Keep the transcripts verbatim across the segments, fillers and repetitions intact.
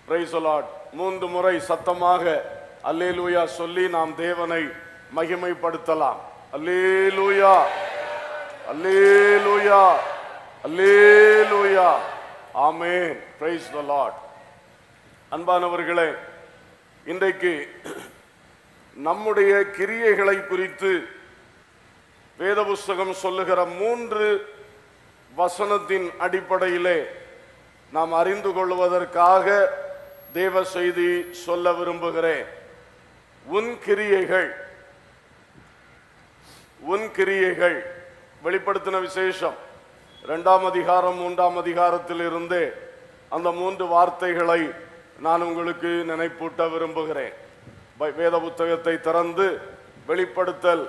Price the Lord. மூன்று முறை சத்தமாக அல்லேலூயா சொல்லி நாம் தேவனை மகிமைப்படுத்தலாம். அல்லேலூயா, அல்லேலூயா, அல்லேலூயா, ஆமென். Price the Lord. அன்பானவர்களே, இன்றைக்கு நம்முடைய கிரியைகளை குறித்து வேத புஸ்தகம் சொல்லுகிற மூன்று வசனத்தின் அடிப்படையிலே நாம் அறிந்து கொள்வதற்காக தேவ செய்தி சொல்ல விரும்புகிறேன். உன் கிரியைகள், உன் கிரியைகள் வெளிப்படுத்தின விசேஷம் இரண்டாம் அதிகாரம் மூன்றாம் அதிகாரத்தில் இருந்தே அந்த மூன்று வார்த்தைகளை நான் உங்களுக்கு நினைப்பூட்ட விரும்புகிறேன். வேத புத்தகத்தை திறந்து வெளிப்படுத்தல்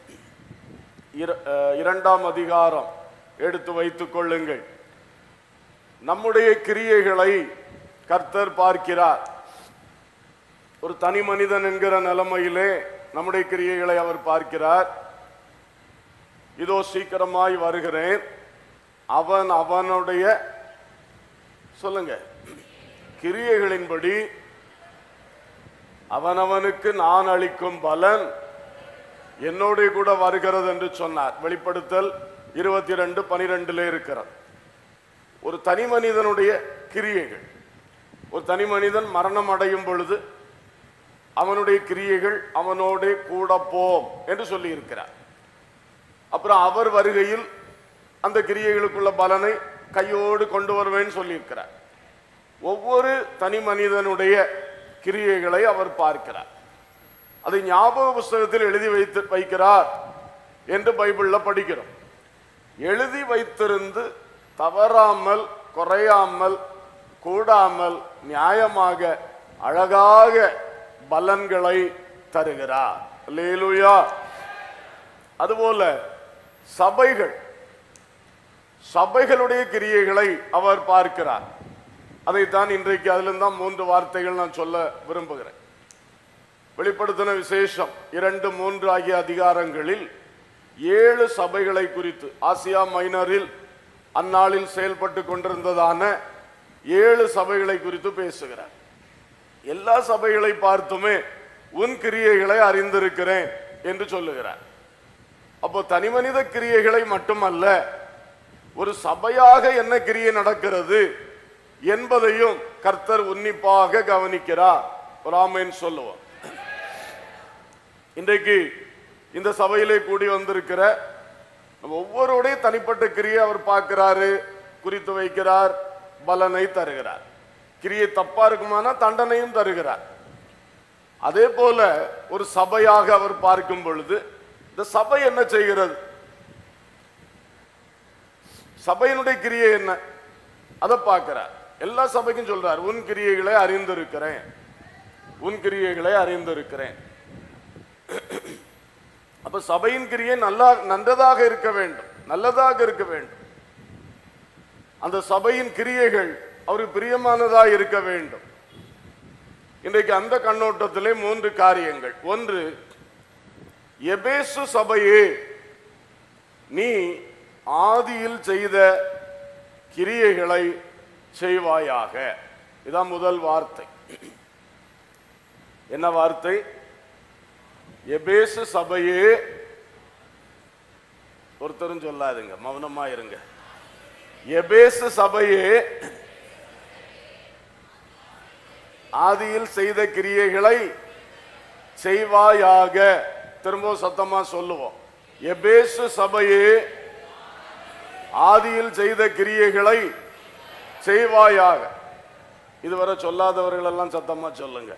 இரண்டாம் அதிகாரம் எடுத்து வைத்துக் கொள்ளுங்கள். நம்முடைய கிரியைகளை கர்த்தர் பார்க்கிறார். ஒரு தனி மனிதன் என்கிற நிலைமையிலே நம்முடைய கிரியைகளை அவர் பார்க்கிறார். இதோ சீக்கிரமாய் வருகிறேன், அவன் அவனுடைய சொல்லுங்க கிரியைகளின்படி அவனவனுக்கு நான் அளிக்கும் பலன் என்னோட கூட வருகிறது என்று சொன்னார். வெளிப்படுத்தல் இருபத்தி ரெண்டு பனிரெண்டுல இருக்கிறது. ஒரு தனி மனிதனுடைய கிரியைகள், ஒரு தனி மனிதன் மரணம் அடையும் பொழுது அவனுடைய கிரியைகள் அவனோட கூட போம் என்று சொல்லி இருக்கிறார். அப்புறம் அவர் வருகையில் அந்த கிரியைகளுக்குள்ள பலனை கையோடு கொண்டு வருவேன்னு சொல்லி இருக்கிறார். ஒவ்வொரு தனி மனிதனுடைய கிரியைகளை அவர் பார்க்கிறார். அதை ஞாபக புஸ்தகத்தில் எழுதி வைத்து வைக்கிறார் என்று பைபிள்ல படிக்கிறோம். எழுதி வைத்திருந்து தவறாமல் குறையாமல் கூடாமல் நியாயமாக அழகாக பலன்களை தருகிறார். அல்லேலூயா. அதுபோல சபைகள், சபைகளுடைய கிரியைகளை அவர் பார்க்கிறார். அதைத்தான் இன்றைக்கு அதிலிருந்து தான் மூன்று வார்த்தைகள் நான் சொல்ல விரும்புகிறேன். வெளிப்படுத்தின விசேஷம் இரண்டு மூன்று ஆகிய அதிகாரங்களில் ஏழு சபைகளை குறித்து, ஆசியா மைனரில் அந்நாளில் செயல்பட்டு கொண்டிருந்ததான ஏழு சபைகளை குறித்து பேசுகிறார். எல்லா சபைகளை பார்த்துமே உன் கிரியைகளை அறிந்திருக்கிறேன் என்று சொல்லுகிறார். அப்போ தனிமனித கிரியைகளை மட்டுமல்ல, ஒரு சபையாக என்ன கிரியை நடக்கிறது என்பதையும் கர்த்தர் உன்னிப்பாக கவனிக்கிறார். ஆமென் சொல்லுவோம். இன்றைக்கு இந்த சபையிலே கூடி வந்திருக்கிற ஒவ்வொருடைய தனிப்பட்ட கிரியை அவர் பார்க்கிறாரு, குறித்து வைக்கிறார், பலனை தருகிறார். கிரியை தப்பா இருக்குமானா தண்டனையும் தருகிறார். அதே போல ஒரு சபையாக அவர் பார்க்கும் பொழுது இந்த சபை என்ன செய்கிறது, சபையினுடைய கிரியை என்ன, அதை பார்க்கிறார். எல்லா சபைக்கும் சொல்றார், உன் கிரியைகளை அறிந்திருக்கிறேன், உன் கிரியைகளை அறிந்திருக்கிறேன். அப்ப சபையின் கிரியை நல்லா நன்றதாக இருக்க வேண்டும், நல்லதாக இருக்க வேண்டும். அந்த சபையின் கிரியைகள் அவருக்கு பிரியமானதாக இருக்க வேண்டும். இன்றைக்கு அந்த கண்ணோட்டத்திலே மூன்று காரியங்கள். ஒன்று, எபேசு சபையே, நீ ஆதியில் செய்த கிரியைகளை செய்வாயாக. இதான் முதல் வார்த்தை. என்ன வார்த்தை? எபேசு சபையே. ஒருத்தரும் சொல்லாதுங்க, மௌனமா இருங்க. எபேசு சபையே, ஆதியில் செய்த கிரியைகளை செய்வாயாக. திரும்ப சத்தமா சொல்லுவோம். எபேசு சபையே, ஆதியில் செய்த கிரியைகளை செய்வாயாக. இதுவரை சொல்லாதவர்கள் எல்லாம் சத்தமா சொல்லுங்க.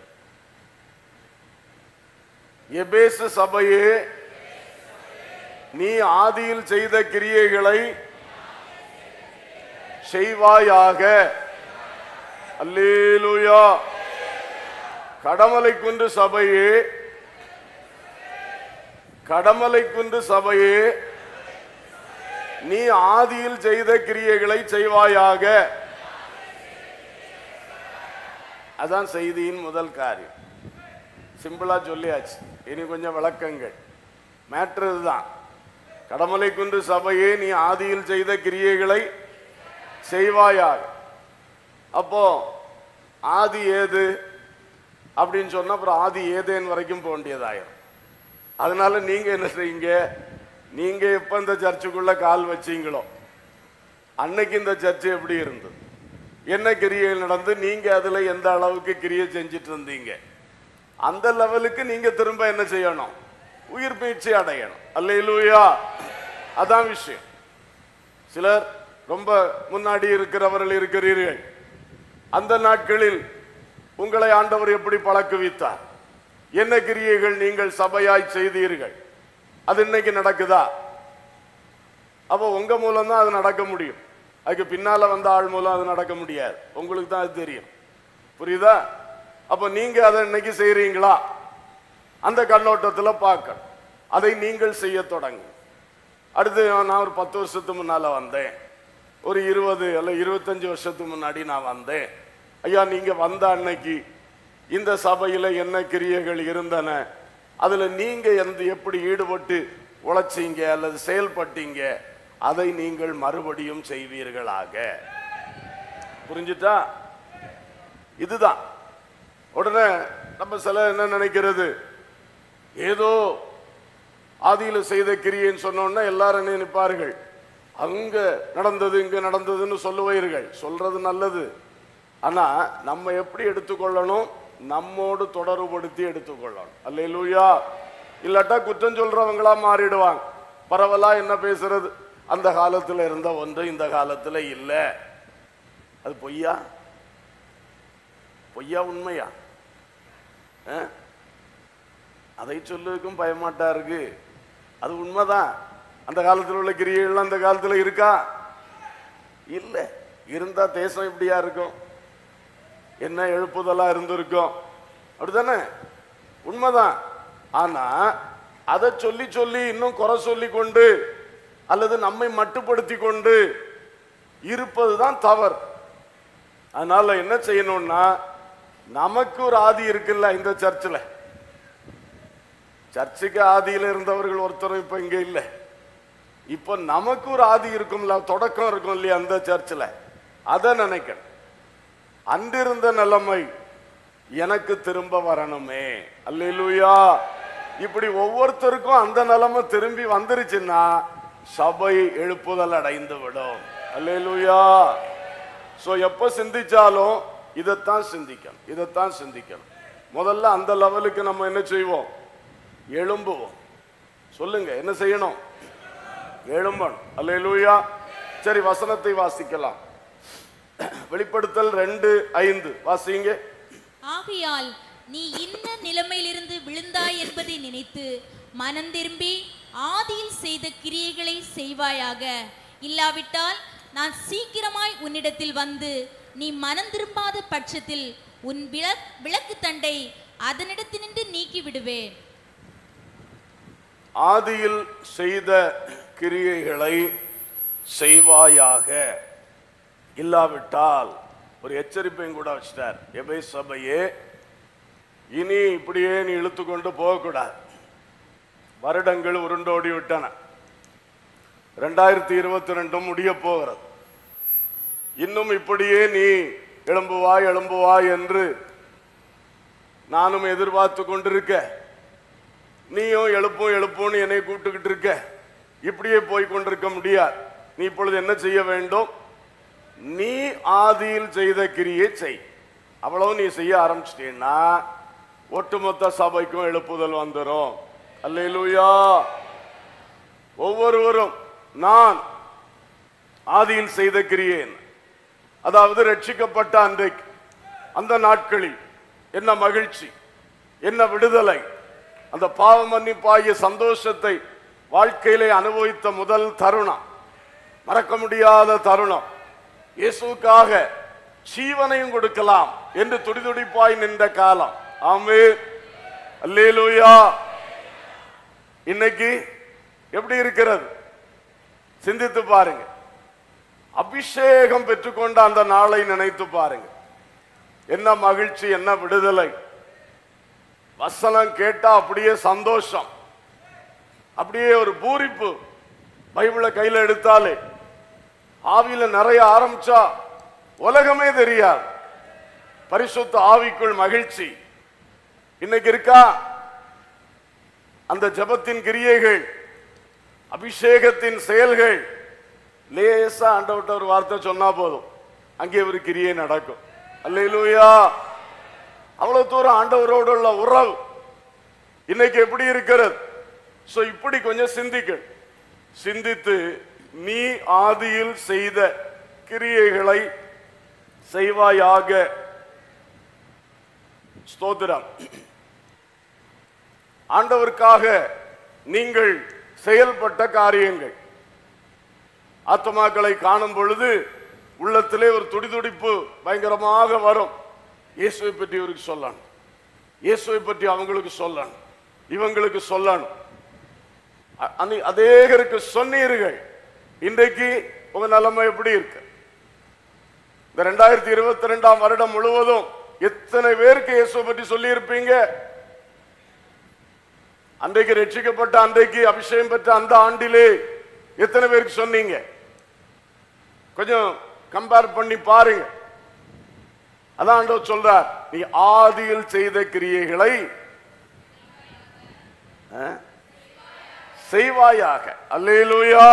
எபேசு சபையே, நீ ஆதியில் செய்த கிரியைகளை செய்வாயாக. அல்லேலூயா. கடமலை குன்று சபையே, கடமலை குன்று சபையே, நீ ஆதியில் செய்த கிரியைகளை செய்வாயாக. அதான் செய்தியின் முதல் காரியம். சிம்பிளா சொல்லியாச்சு. இனி கொஞ்சம் விளக்கங்கள். மேட்ரு இதுதான். கடமலை குன்று சபையே, நீ ஆதியில் செய்த கிரியைகளை செய்வாயாக. அப்போ ஆதி ஏது அப்படின்னு சொன்னா அப்புறம் ஆதி ஏதேன் வரைக்கும் போக வேண்டியதாயிரும். அதனால நீங்க என்ன செய்யுங்க, நீங்க எப்ப இந்த சர்ச்சுக்குள்ள கால் வச்சீங்களோ அன்னைக்கு இந்த சர்ச்சு எப்படி இருந்தது, என்ன கிரியைகள் நடந்து, நீங்க அதுல எந்த அளவுக்கு கிரியை செஞ்சிட்டு இருந்தீங்க, அந்த லெவலுக்கு நீங்க திரும்ப என்ன செய்யணும், உயிர் பயிற்சி அடையணும். அல்லேலூயா. அதான் விஷயம். சிலர் ரொம்ப முன்னாடி இருக்கிறவர்கள் இருக்கிறீர்கள். அந்த நாட்களில் உங்களை ஆண்டவர் எப்படி பழக்குவித்தார், என்ன கிரியைகள் நீங்கள் சபையாய் செய்தீர்கள், அது இன்னைக்கு நடக்குதா? அப்போ உங்க மூலம் தான் அது நடக்க முடியும். அதுக்கு பின்னால வந்த ஆள் மூலம் அது நடக்க முடியாது. உங்களுக்கு தான் அது தெரியும். புரியுதா? அப்ப நீங்க அதை இன்னைக்கு செய்றீங்களா? அந்த கண்ணோட்டத்தில் பார்க்கணும். அதை நீங்கள் செய்ய தொடங்கு. அடுத்து நான் ஒரு பத்து வருஷத்துக்கு முன்னால வந்தேன், ஒரு இருபது அல்ல இருபத்தஞ்சு வருஷத்துக்கு முன்னாடி நான் வந்தேன். ஐயா, நீங்க வந்த அன்னைக்கு இந்த சபையில என்ன கிரியைகள் இருந்தன, அதுல நீங்க எந்த எப்படி ஈடுபட்டு உழைச்சீங்க அல்லது செயல்பட்டீங்க, அதை நீங்கள் மறுபடியும் செய்வீர்களாக. புரிஞ்சுட்டா? இதுதான். உடனே நம்ம சில என்ன நினைக்கிறது, ஏதோ ஆதியில செய்த கிரியைன்னு சொன்னோன்னா எல்லாரும் நினைப்பார்கள் அங்க நடந்தது இங்க நடந்ததுன்னு சொல்லுவீர்கள். சொல்றது நல்லது. ஆனா நம்ம எப்படி எடுத்துக்கொள்ளணும், நம்மோடு தொடர்புபடுத்தி எடுத்துக்கொள்ளணும். அல்லேலூயா. இல்லாட்டா குற்றம் சொல்றவங்களா மாறிடுவாங்க. பரவலா என்ன பேசுறது, அந்த காலத்துல இருந்த ஒன்று இந்த காலத்துல இல்ல. அது பொய்யா பொய்யா உண்மையா? அதை சொல்லுக்கும் பயமாட்டா இருக்கு. அது உண்மைதான். அந்த காலத்தில் உள்ள கிரியைகள் அந்த காலத்துல இருக்கா? இல்ல. இருந்தா தேசம் இப்படியா இருக்கும், என்ன எழுப்புதலா இருந்திருக்கும். அப்படித்தானே? உண்மைதான். ஆனா அதை சொல்லி சொல்லி இன்னும் குறை சொல்லி கொண்டு அல்லது நம்மை மட்டுப்படுத்தி கொண்டு இருப்பதுதான் தவறு. அதனால என்ன செய்யணும்னா, நமக்கு ஒரு ஆதி இருக்குல்ல இந்த சர்ச்சில். சர்ச்சுக்கு ஆதியில இருந்தவர்கள் ஒருத்தரும் இப்ப இங்க இல்லை. இப்ப நமக்கு ஒரு ஆதி இருக்கும்ல, தொடக்கம் இருக்கும் இல்லையா அந்த சர்ச்சில், அதை நினைக்கணும். அன்றிருந்த நிலைமை எனக்கு திரும்ப வரணுமே. அல்லேலூயா. இப்படி ஒவ்வொருத்தருக்கும் அந்த நிலைமை திரும்பி வந்துருச்சுன்னா சபை எழுப்புதல் அடைந்து விடும். அல்லேலூயா. சோ எப்ப சிந்திச்சாலும் இதைத்தான் சிந்திக்கணும், இதைத்தான் சிந்திக்கணும். முதல்ல அந்த லெவலுக்கு நம்ம என்ன செய்வோம், எழும்புவோம். சொல்லுங்க, என்ன செய்யணும்? எழும்பணும். அல்லேலூயா. சரி, வசனத்தை வாசிக்கலாம். வெளிப்படுத்தல் ரெண்டு ஐந்து வாசிங்க. ஆகையால் நீ இன்ன நிலைமையிலிருந்து விழுந்தாய் என்பதை நினைத்து மனம் திரும்பி ஆதியில் செய்த கிரியைகளை செய்வாயாக. இல்லாவிட்டால் நான் சீக்கிரமாய் உன்னிடத்தில் வந்து நீ மனம் திரும்பாத பட்சத்தில் உன் விளக்கு தண்டை அதனிடத்தினின்று நீக்கி விடுவேன். ஆதியில் செய்த கிரியைகளை செய்வாயாக, இல்லாவிட்டால் ஒரு எச்சரிப்பையும் கூட வச்சிட்டார். எபேசு சபையே, இனி இப்படியே நீ இழுத்து கொண்டு போகக்கூடாது. வருடங்கள் உருண்டோடி விட்டன. ரெண்டாயிரத்தி இருபத்தி ரெண்டும் முடிய போகிறது. இன்னும் இப்படியே நீ எழும்புவாய் எழும்புவாய் என்று நானும் எதிர்பார்த்து கொண்டிருக்க, நீயும் எழுப்பும் எழுப்பும்னு என்னை கூப்பிட்டுக்கிட்டு இருக்க. இப்படியே போய் கொண்டிருக்க முடியாது. நீ இப்பொழுது என்ன செய்ய வேண்டும், நீ ஆதியில் செய்த கிரியை செய். அவ்வளவு நீ செய்ய ஆரம்பிச்சிட்டீன்னா ஒட்டுமொத்த சபைக்கும் எழுப்புதல் வந்துடும். அல்லேலூயா. ஒவ்வொருவரும் நான் ஆதியில் செய்த கிரியை, அதாவது ரட்சிக்கப்பட்ட அன்றைக்கு அந்த நாட்களில் என்ன மகிழ்ச்சி, என்ன விடுதலை, அந்த பாவ மன்னிப்பாகிய சந்தோஷத்தை வாழ்க்கையிலே அனுபவித்த முதல் தருணம், மறக்க முடியாத தருணம். இயேசுவுக்காக ஜீவனையும் கொடுக்கலாம் என்று துடிதுடிப்பாய் நின்ற காலம். ஆமென். அல்லேலூயா. இன்னைக்கு எப்படி இருக்கிறது சிந்தித்து பாருங்க. அபிஷேகம் பெற்றுக்கொண்ட அந்த நாளை நினைத்து பாருங்க. என்ன மகிழ்ச்சி, என்ன விடுதலை. வசனம் கேட்டா அப்படியே சந்தோஷம், அப்படியே ஒரு பூரிப்பு. பைபிளை கையில எடுத்தாலே ஆவியில நிறைய ஆரம்பிச்சா உலகமே தெரியாது. பரிசுத்த ஆவிக்குள் மகிழ்ச்சி இன்னைக்கு இருக்கா? அந்த ஜெபத்தின் கிரியைகள், அபிஷேகத்தின் செயல்கள், லேசா ஆண்டவர்ட்ட ஒரு வார்த்தை சொன்னா போதும், அங்கே ஒரு கிரியை நடக்கும். அல்லேலூயா! அவ்வளவு தூரம் ஆண்டவரோடு உள்ள உறவு இன்னைக்கு எப்படி இருக்கிறது? சோ இப்படி கொஞ்சம் சிந்திக்க, சிந்தித்து நீ ஆதியில் செய்த கிரியைகளை செய்வாயாக. ஸ்தோத்திரம். ஆண்டவருக்காக நீங்கள் செயல்பட்ட காரியங்கள், ஆத்துமாக்களை காணும் பொழுது உள்ளத்திலே ஒரு துடிதுடிப்பு பயங்கரமாக வரும். இயேசுவை பற்றி இவருக்கு சொல்லணும், இயேசுவை பற்றி அவங்களுக்கு சொல்லணும், இவங்களுக்கு சொல்லணும். அதேகருக்கு சொன்னீர்கள். இன்றைக்கு உங்க நிலைமை எப்படி இருக்கு? இந்த ரெண்டாயிரத்தி இருபத்தி ரெண்டாம் வருடம் முழுவதும் எத்தனை பேருக்கு இயேசுவை பற்றி சொல்லி இருப்பீங்க? அன்றைக்கு ரட்சிக்கப்பட்ட, அன்றைக்கு அபிஷேகம் பெற்ற அந்த ஆண்டிலே எத்தனை பேருக்கு சொன்னீங்க? கொஞ்சம் கம்பேர் பண்ணி பாருங்க. அதான் ஆண்டவர் சொல்றார், நீ ஆதியில் செய்த கிரியைகளை செய்வாயாக. அல்லேலூயா!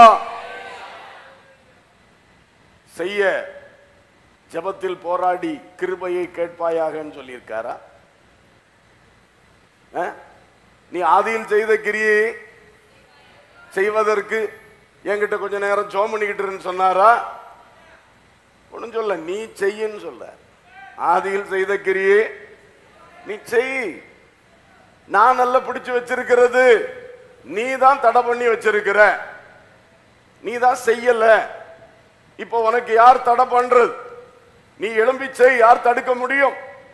செய்ய ஜெபத்தில் போராடி கிருபையை கேட்பாயாக சொல்லியிருக்காரா? நீ ஆதியில் செய்த கிரியை செய்வதற்கு என்கிட்ட கொஞ்ச நேரம் ஜெபம் பண்ணிக்கிட்டு சொன்னாரா? ஒன்னும் சொல்ல, நீ செய்யன்னு சொல்ல. ஆதியில் செய்த கிரியை நீ செய். நான் நல்லா பிடிச்சு வச்சிருக்கிறது நீ தான் தடை பண்ணி வச்சிருக்கிற, நீ தான் செய்யல. இப்போ உனக்கு யார் தடை பண்றது? நீ எழும்பி செய், யார் தடுக்க முடியும்?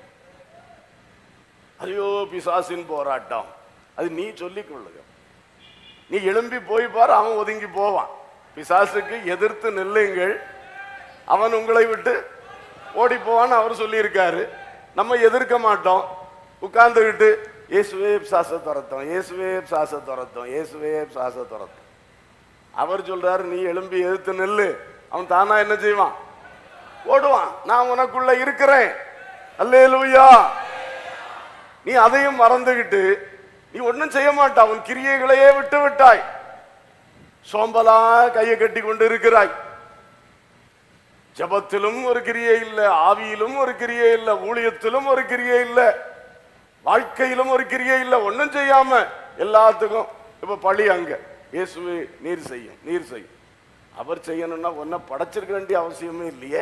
ஐயோ பிசாசின் போராட்டம், அது நீ சொல்லிக் கொள்ளுங்க. நீ எழும்பி போய் பாரு, அவன் ஒதுங்கி போவான். பிசாசுக்கு எதிர்த்து நில்லுங்கள், அவன் உங்களை விட்டு ஓடி போவான்னு அவர் சொல்லி இருக்காரு. நம்ம எதிர்க்க மாட்டோம், உட்கார்ந்துகிட்டு இயேசுவே பிசாச துரத்தோம், இயேசுவே பிசாச துரத்தோம், இயேசுவே பிசாச துரத்தோம். அவர் சொல்றாரு, நீ எழும்பி எதிர்த்து நெல்லு, அவன் தானா என்ன செய்வான்? ஓடுவான். நான் உனக்குள்ள இருக்கிறேன். அல்லேலூயா! நீ அதையும் மறந்துகிட்டு நீ ஒன்னும் செய்ய மாட்டா, அவன் கிரியைகளையே விட்டு விட்டாய். சோம்பலா கையை கட்டி கொண்டு இருக்கிறாய். ஜபத்திலும் ஒரு கிரியை இல்லை, ஆவியிலும் ஒரு கிரியை இல்லை, ஊழியத்திலும் ஒரு கிரியை இல்லை, வாழ்க்கையிலும் ஒரு கிரியை இல்லை. ஒன்னும் செய்யாம எல்லாத்துக்கும் இப்ப பழி அங்க. இயேசுவே நீர் செய்யும், நீர் செய்யும். அவர் செய்யணும்னா ஒன்ன படைச்சிருக்க வேண்டிய அவசியமே இல்லையே.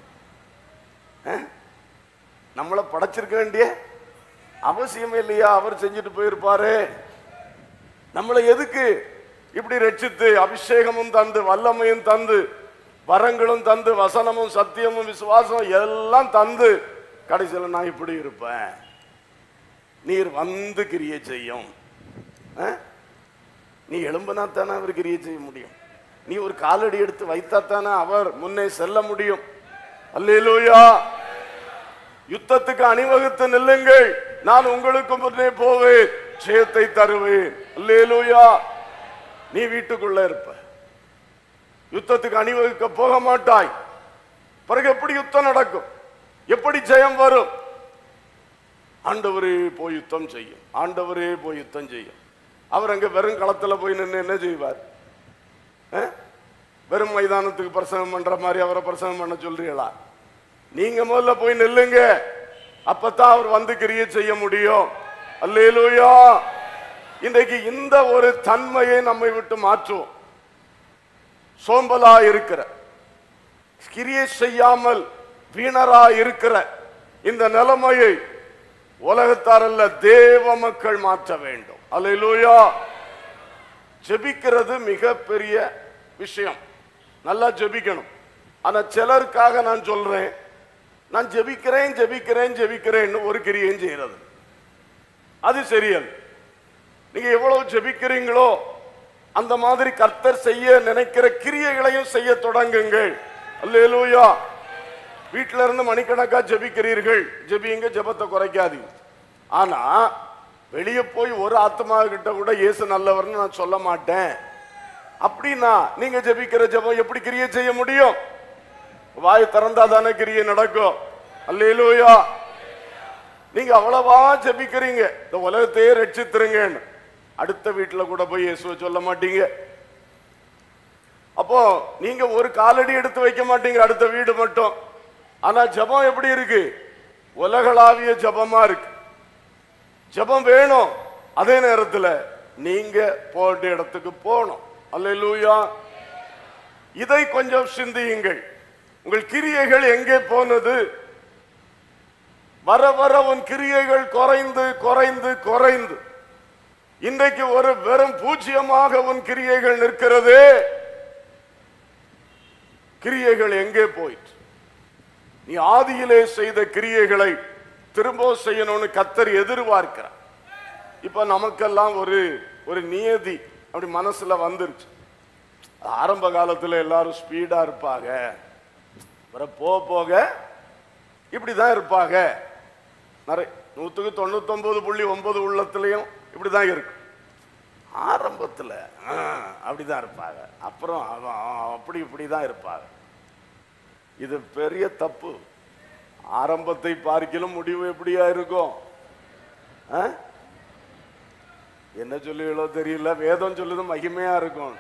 நம்மளை படைச்சிருக்க வேண்டிய அவசியமே இல்லையா? அவர் செஞ்சுட்டு போயிருப்பாரு. நம்மளை எதுக்கு இப்படி ரட்சித்து அபிஷேகமும் தந்து வல்லமையும் தந்து வரங்களும் தந்து வசனமும் சத்தியமும் விசுவாசம் எல்லாம் தந்து கடைசியில் நான் இப்படி இருப்பேன், நீர் வந்து கிரியை செய்யும். நீ எழும்பினா தானே அவர் கிரியை செய்ய முடியும். நீ ஒரு காலடி எடுத்து வைத்தா தானே அவர் முன்னே செல்ல முடியும். அல்லேலூயா! யுத்தத்துக்கு அணிவகுத்து நில்லுங்கள், நான் உங்களுக்கு முன்னே போவேன், ஜெயத்தை தருவேன். அல்லேலூயா! நீ வீட்டுக்குள்ள இருப்ப, யுத்தத்துக்கு அணிவகுக்க போக மாட்டாய். பிறகு எப்படி யுத்தம் நடக்கும்? எப்படி ஜெயம் வரும்? ஆண்டவரே போய் யுத்தம் செய்யும், ஆண்டவரே போய் யுத்தம் செய்யும். அவர் அங்க வெறும் களத்துல போய் நின்று என்ன செய்வார்? வெறும் மைதானத்துக்கு பிரசங்கம் பண்ற மாதிரி அவரை பிரசங்கம் பண்ண சொல்றீங்களா? நீங்க முதல்ல போய் நில்லுங்க, அப்பதான் அவர் வந்து கிரியை செய்ய முடியும். அல்லேலூயா! இன்றைக்கு இந்த ஒரு தன்மையை நம்மை விட்டு மாற்றுவோம். சோம்பலா இருக்கிற, கிரியை செய்யாமல் வீணரா இருக்கிற இந்த நிலைமையை உலகத்தார் அல்ல, தேவ மக்கள் மாற்ற வேண்டும். அல்லேலூயா! ஜெபிக்கிறது மிக பெரிய விஷயம், நல்லா ஜெபிக்கணும். ஆனா சிலருக்காக நான் சொல்றேன், நான் ஜெபிக்கிறேன் ஜெபிக்கிறேன் ஜெபிக்கிறேன்னு ஒரு கிரியையும் செய்யறது அது சரியல்ல. நீங்க எவ்வளவு ஜெபிக்கிறீங்களோ அந்த மாதிரி கர்த்தர் செய்ய நினைக்கிற கிரியைகளையும் செய்ய தொடங்குங்கள். அல்லேலூயா! வீட்டில இருந்து மணிக்கணக்கா ஜெபிக்கிறீர்கள், ஜெபிங்க, ஜெபத்தை குறைக்காதீங்க. ஆனா வெளியே போய் ஒரு ஆத்மா கிட்ட கூட இயேசு நல்லவர்னு நான் சொல்ல மாட்டேன் அப்படின்னா நீங்க ஜெபிக்கிற ஜெபம் எப்படி கிரியை செய்ய முடியும்? வாய் திறந்தா தானே கிரியை நடக்கும். அல்லேலூயா! நீங்க அவ்வளவா ஜெபிக்கிறீங்க, இந்த உலகத்தையே ரட்சித்திருங்கன்னு. அடுத்த வீட்டுல கூட போய் இயேசுவை சொல்ல மாட்டீங்க. அப்போ நீங்க ஒரு காலடி எடுத்து வைக்க மாட்டீங்க அடுத்த வீடு மட்டும். ஆனா ஜெபம் எப்படி இருக்கு? உலகளாவிய ஜெபமா இருக்கு. ஜெபம் வேணும், அதே நேரத்தில் நீங்க போட்ட இடத்துக்கு போகணும். அல்லேலூயா. இதை கொஞ்சம் சிந்தியுங்கள். உங்கள் கிரியைகள் எங்கே போனது? வர வர உன் கிரியைகள் குறைந்து குறைந்து குறைந்து இன்றைக்கு ஒரு வெறும் பூஜ்ஜியமாக உன் கிரியைகள் நிற்கிறது. கிரியைகள் எங்கே போயிற்று? நீ ஆதியிலே செய்த கிரியைகளை திரும்ப செய்யணும்னு கர்த்தர் எதிர்பார்க்கிறார். இப்ப நமக்கெல்லாம் ஒரு ஒரு நியதி அப்படி மனசுல வந்துருச்சு. ஆரம்ப காலத்துல எல்லாரும் ஸ்பீடா இருப்பாங்க, போக போக இப்படிதான் இருப்பாங்க. நிறைய நூத்துக்கு தொண்ணூத்தி ஒன்பது புள்ளி ஒன்பது உள்ளத்திலையும் இப்படிதான் இருக்கு. ஆரம்பத்துல அப்படிதான் இருப்பாங்க, அப்புறம் அப்படி இப்படிதான் இருப்பாங்க. இது பெரிய தப்பு. ஆரம்பத்தை பார்க்கிலும் முடிவு எப்படியா இருக்கும்? என்ன சொல்லுவீங்களோ தெரியல, வேதம் சொல்லுது மகிமையா இருக்கும்.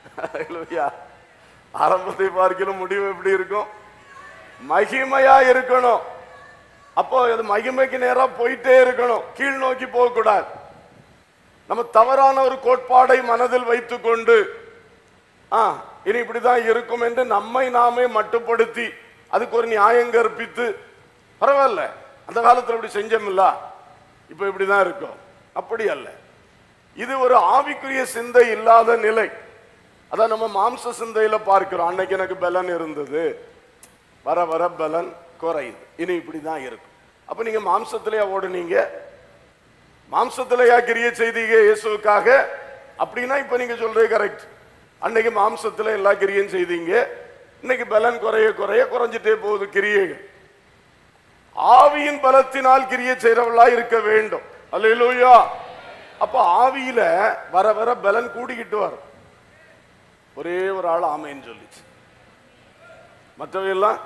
ஆரம்பத்தை பார்க்கிலும் முடிவு எப்படி இருக்கும்? மகிமையா இருக்கணும். அப்போ அது மகிமைக்கு நேரா போயிட்டே இருக்கணும், கீழ் நோக்கி போக கூடாது. நம்ம தவறான ஒரு கோட்பாடை மனதில் வைத்துக் கொண்டு ஆ இனி இப்படிதான் இருக்கும் என்று நம்மை நாமே மட்டுப்படுத்தி அதுக்கு ஒரு நியாயம் கற்பித்து, பரவாயில்ல அந்த காலத்தில் இப்படி செஞ்சோம்ல இப்ப இப்படிதான் இருக்கும், அப்படி அல்ல. இது ஒரு ஆவிக்குரிய சிந்தை இல்லாத நிலை. அதான் நம்ம மாம்ச சிந்தையில பார்க்கிறோம். அன்னைக்கு எனக்கு பலன் இருந்தது, வர வர பலன் குறையுது, இனி இப்படிதான் இருக்கும். அப்ப நீங்க மாம்சத்திலேயே ஓடுனீங்க, மாம்சத்திலேயா கிரியை செய்தீங்க இயேசுவுக்காக அப்படின்னா இப்ப நீங்க சொல்றது கரெக்ட். அன்னைக்கு மாம்சத்துல எல்லா கிரியும் செய்தீங்க, இன்னைக்கு பலன் குறைய குறைய குறைஞ்சிட்டே போகுது கிரியைகள். ஆவியின் பலத்தினால் கிரியை செய்றவளா இருக்க வேண்டும். அல்லேலூயா. அப்ப ஆவியில வர வர பலன் கூடிக்கிட்டு வரும். ஒரே ஒரு ஆள் ஆமைன்னு சொல்லிச்சு, மற்றவையெல்லாம்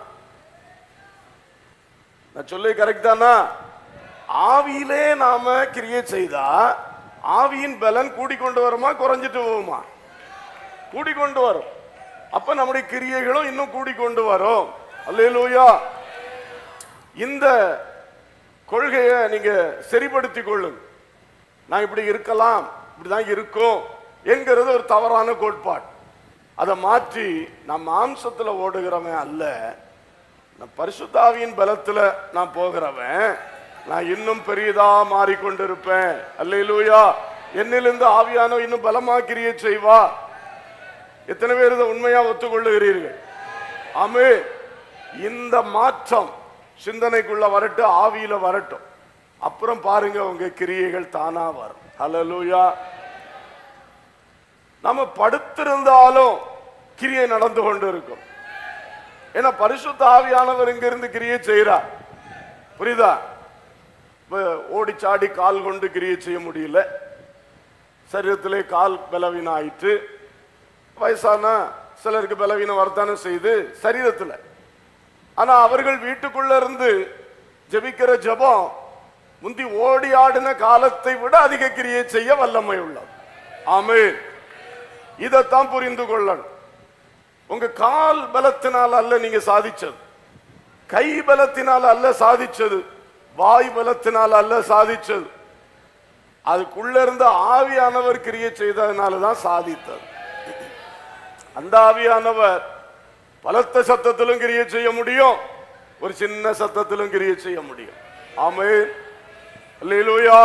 நான் சொல்லி கரெக்ட் தானா? ஆவியிலே நாம கிரியை செய்தா ஆவியின் பலன் கூடிக்கொண்டு வருமா குறைஞ்சிட்டு போகுமா? கூடிக்கொண்டு வரும். அப்ப நம்முடைய கிரியைகளும் இன்னும் கூடிக்கொண்டு வரும். அல்லேலூயா. இந்த கொள்கையை நீங்க சரிப்படுத்தி கொள்ளுங்க. நான் இப்படி இருக்கலாம், இப்படிதான் இருக்கும் என்கிறது ஒரு தவறான கோட்பாடு. அதை மாற்றி நான் மாம்சத்துல ஓடுகிறவன் அல்ல, நான் பரிசுத்தாவியின் பலத்துல நான் போகிறவன், நான் இன்னும் பெரியதா மாறிக்கொண்டிருப்பேன். அல்லேலூயா. என்னிலிருந்து ஆவியானோ இன்னும் பலமா கிரியை செய்வா. எத்தனை பேர் இதை உண்மையா ஒத்துக்கொள்ளுகிறீர்கள்? ஆமே. இந்த மாற்றம் சிந்தனைக்குள்ள வரட்டும், ஆவியில வரட்டும், அப்புறம் பாருங்க உங்க கிரியைகள் தானா வரும். அல்லேலூயா. நம்ம படுத்திருந்தாலும் கிரியை நடந்து கொண்டு இருக்கும். ஏன்னா பரிசுத்த ஆவியானவர் இங்க இருந்து கிரியை செய்யறார். புரியுதா? ஓடி சாடி கால் கொண்டு கிரியை செய்ய முடியல, சரீரத்திலே கால் பலவீனம் ஆயிற்று. வயசான சிலருக்கு பலவீனம் வரத்தானே செய்து சரீரத்தில். ஆனா அவர்கள் வீட்டுக்குள்ள இருந்து ஜெபிக்கிற ஜெபம் முந்தி ஓடி ஆடின காலத்தை விட அதிக கிரியை செய்ய வல்லமை உள்ளது. ஆமென். இதைத்தான் புரிந்து கொள்ளணும். உங்க கால் பலத்தினால் அல்ல நீங்க சாதிச்சது, கை பலத்தினால் அல்ல சாதிச்சது, வாய் பலத்தினால் அல்ல சாதிச்சது, அதுக்குள்ள இருந்த ஆவியானவர் கிரியை செய்ததுனாலதான் சாதித்தது. அந்த ஆவியானவர் பலத்த சத்தத்திலும் கிரியை செய்ய முடியும், ஒரு சின்ன சத்தத்திலும் கிரியை செய்ய முடியும். ஆமென். அல்லேலூயா.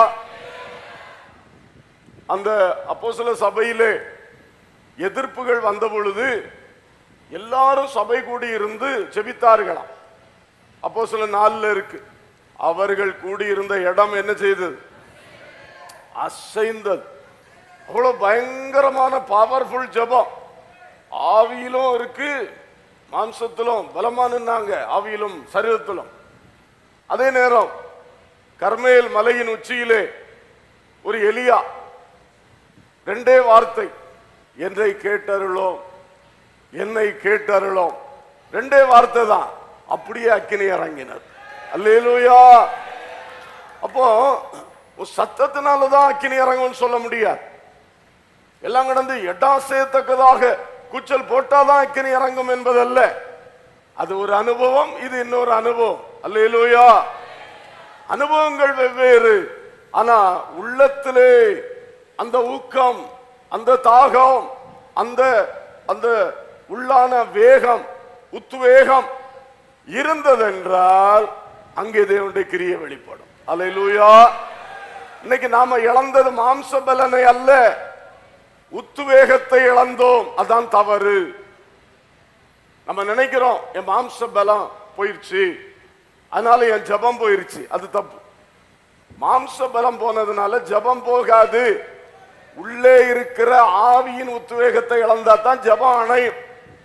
அந்த அப்போஸ்தல சபையிலே எதிர்ப்புகள் வந்த பொழுது எல்லாரும் சபை கூடி இருந்து ஜெபித்தார்களாம். அப்போஸ்தல நாலுல இருக்கு. அவர்கள் கூடியிருந்த இடம் என்ன செய்தது? அசைந்தது. அவ்வளவு பயங்கரமான பவர்ஃபுல் ஜெபம். ஆவியிலும் இருக்கு, மாம்சத்திலும் பலமா நின்னாங்க, ஆவியிலும் சரீரத்திலும். அதே நேரம் கர்மேல் மலையின் உச்சியிலே ஒரு எலியா ரெண்டே வார்த்தை, என்னை கேட்டருளோம், என்னை கேட்டருளோம், ரெண்டே வார்த்தை தான், அப்படியே அக்கினி இறங்கினர். அல்லேலூயா. அப்போ சத்தத்தினாலதான் அக்கினி இறங்கும்னு சொல்ல முடியாது. எல்லாம் கடந்து எடா செய்யத்தக்கதாக கூச்சல் போட்டாதான் அக்கினி இறங்கும் என்பதல்ல. அது ஒரு அனுபவம், இது இன்னொரு அனுபவம். அல்லேலூயா. அனுபவங்கள் வெவ்வேறு. ஆனா உள்ளத்திலே அந்த ஊக்கம், அந்த தாகம், அந்த அந்த உள்ளான வேகம், உத்வேகம் இருந்ததென்றால் அங்கே தேவனுடைய கிரியை வெளிப்படும். அல்லேலூயா. இன்னைக்கு நாம இழந்தது மாம்ச பலனை அல்ல, உத்வேகத்தை இழந்தோம். அதான் தவறு. நம்ம நினைக்கிறோம் என் மாம்ச பலம் போயிருச்சு, அதனால என் ஜபம் போயிருச்சு. அது தப்பு. மாம்ச பலம் போனதுனால ஜபம் போகாது. உள்ளே இருக்கிற ஆவியின் உத்வேகத்தை இழந்தா தான் ஜபம் அணையும்.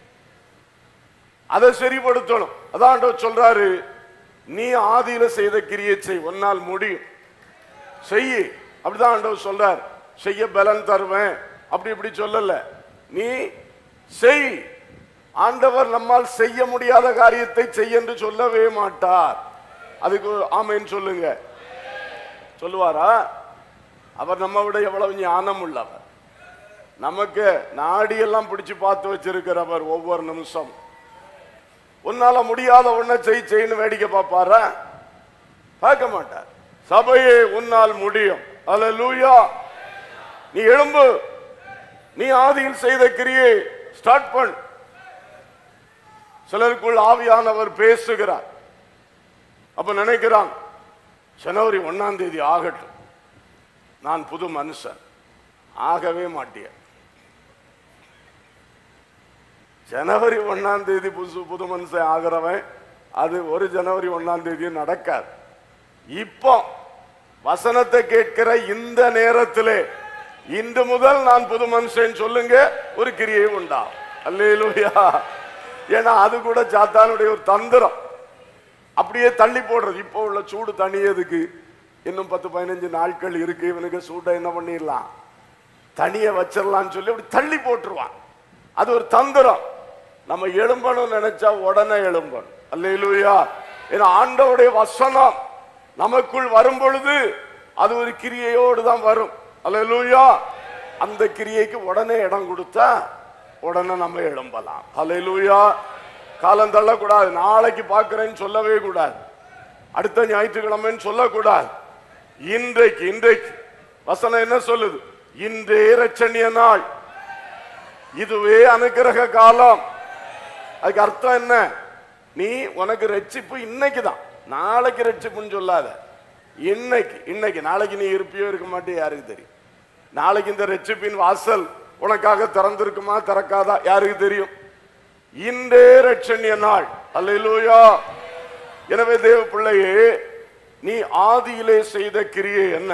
அதை சரிப்படுத்தணும். அதான் ஆண்டவர் சொல்றாரு, நீ ஆதியில செய்த கிரியை செய், ஒன்னால் முடியும், செய்ய. அப்படிதான் ஆண்டவர் சொல்றார். செய்ய பலன் தருவேன் அப்படி இப்படி சொல்லல, நீ செய். ஆண்டவர் நம்மால் செய்ய முடியாத காரியத்தை செய்ய என்று சொல்லவே மாட்டார். அதுக்கு ஆமென் சொல்லுங்க. சொல்லுவாரா? அவர் நம்ம விட எவ்வளவு ஞானம் உள்ளவர். நமக்கு நாடியெல்லாம் பிடிச்சு பார்த்து வச்சிருக்கிறவர். ஒவ்வொரு நிமிஷம் உன்னால முடியாத ஒன்ன செய் செய்யு வேடிக்கை பார்ப்பாரா? பார்க்க மாட்டார். சபையே உன்னால் முடியும். அல்லேலூயா. நீ எழும்பு, நீ ஆதியில் செய்த கிரியை ஸ்டார்ட் பண்ணு. சிலருக்குள் ஆவியானவர் பேசுகிறார். அப்ப நினைக்கிறான், ஜனவரி ஒன்னாம் தேதி ஆகட்டும், நான் புது மனுஷன். ஆகவே மாட்டிய. ஜனவரி ஒன்னாம் தேதி புது புது மனுஷன் ஆகிறவன் அது ஒரு ஜனவரி ஒன்னாம் தேதி நடக்காது. இப்போ வசனத்தை கேட்கிற இந்த நேரத்திலே இன்று முதல் நான் புது மனுஷன் சொல்லுங்க, ஒரு கிரியை உண்டா. அல்லேலூயா. ஏன்னா அது கூட சாத்தானுடைய ஒரு தந்திரம். அப்படியே தள்ளி போடுறது. இப்போ உள்ள சூடு தனியதுக்கு இன்னும் பத்து பதினஞ்சு நாட்கள் இருக்கு, இவனுக்கு சூட்டை என்ன பண்ணிடலாம், தனிய வச்சிடலாம்னு சொல்லி அப்படி தள்ளி போட்டுருவான். அது ஒரு தந்திரம். நம்ம எழும்பணும் நினைச்சா உடனே எழும்பணும். அல்லேலூயா. ஏன்னா ஆண்டவருடைய வசனம் நமக்குள் வரும் பொழுது அது ஒரு கிரியையோடு தான் வரும். அல்லேலூயா. அந்த கிரியைக்கு உடனே இடம் கொடுத்தா உடனே நம்ம எழும்பலாம். அல்லேலூயா. காலம் தள்ளக்கூடாது. நாளைக்கு பார்க்கிறேன்னு சொல்லவே கூடாது, அடுத்த ஞாயிற்றுக்கிழமைன்னு சொல்லக்கூடாது. இன்றைக்கு இன்றைக்கு வசனம் என்ன சொல்லுது? இன்றே இரட்சணிய நாள், இதுவே அனுக்கிரக காலம். அதுக்கு அர்த்தம் என்ன? நீ உனக்கு ரட்சிப்பு இன்னைக்கு தான், நாளைக்கு ரட்சிப்புன்னு சொல்லாத. இன்னைக்கு இன்னைக்கு நாளைக்கு நீ இருப்பியோ இருக்க மாட்டே யாருக்கு தெரியும். நாளைக்கு இந்த ரட்சிப்பின் வாசல் உனக்காக திறந்திருக்குமா திறக்காதா யாருக்கு தெரியும். இன்றே ரட்சணிய நாள். அல்லேலூயா. எனவே தேவ பிள்ளையே, நீ ஆதியிலே செய்த கிரியை என்ன?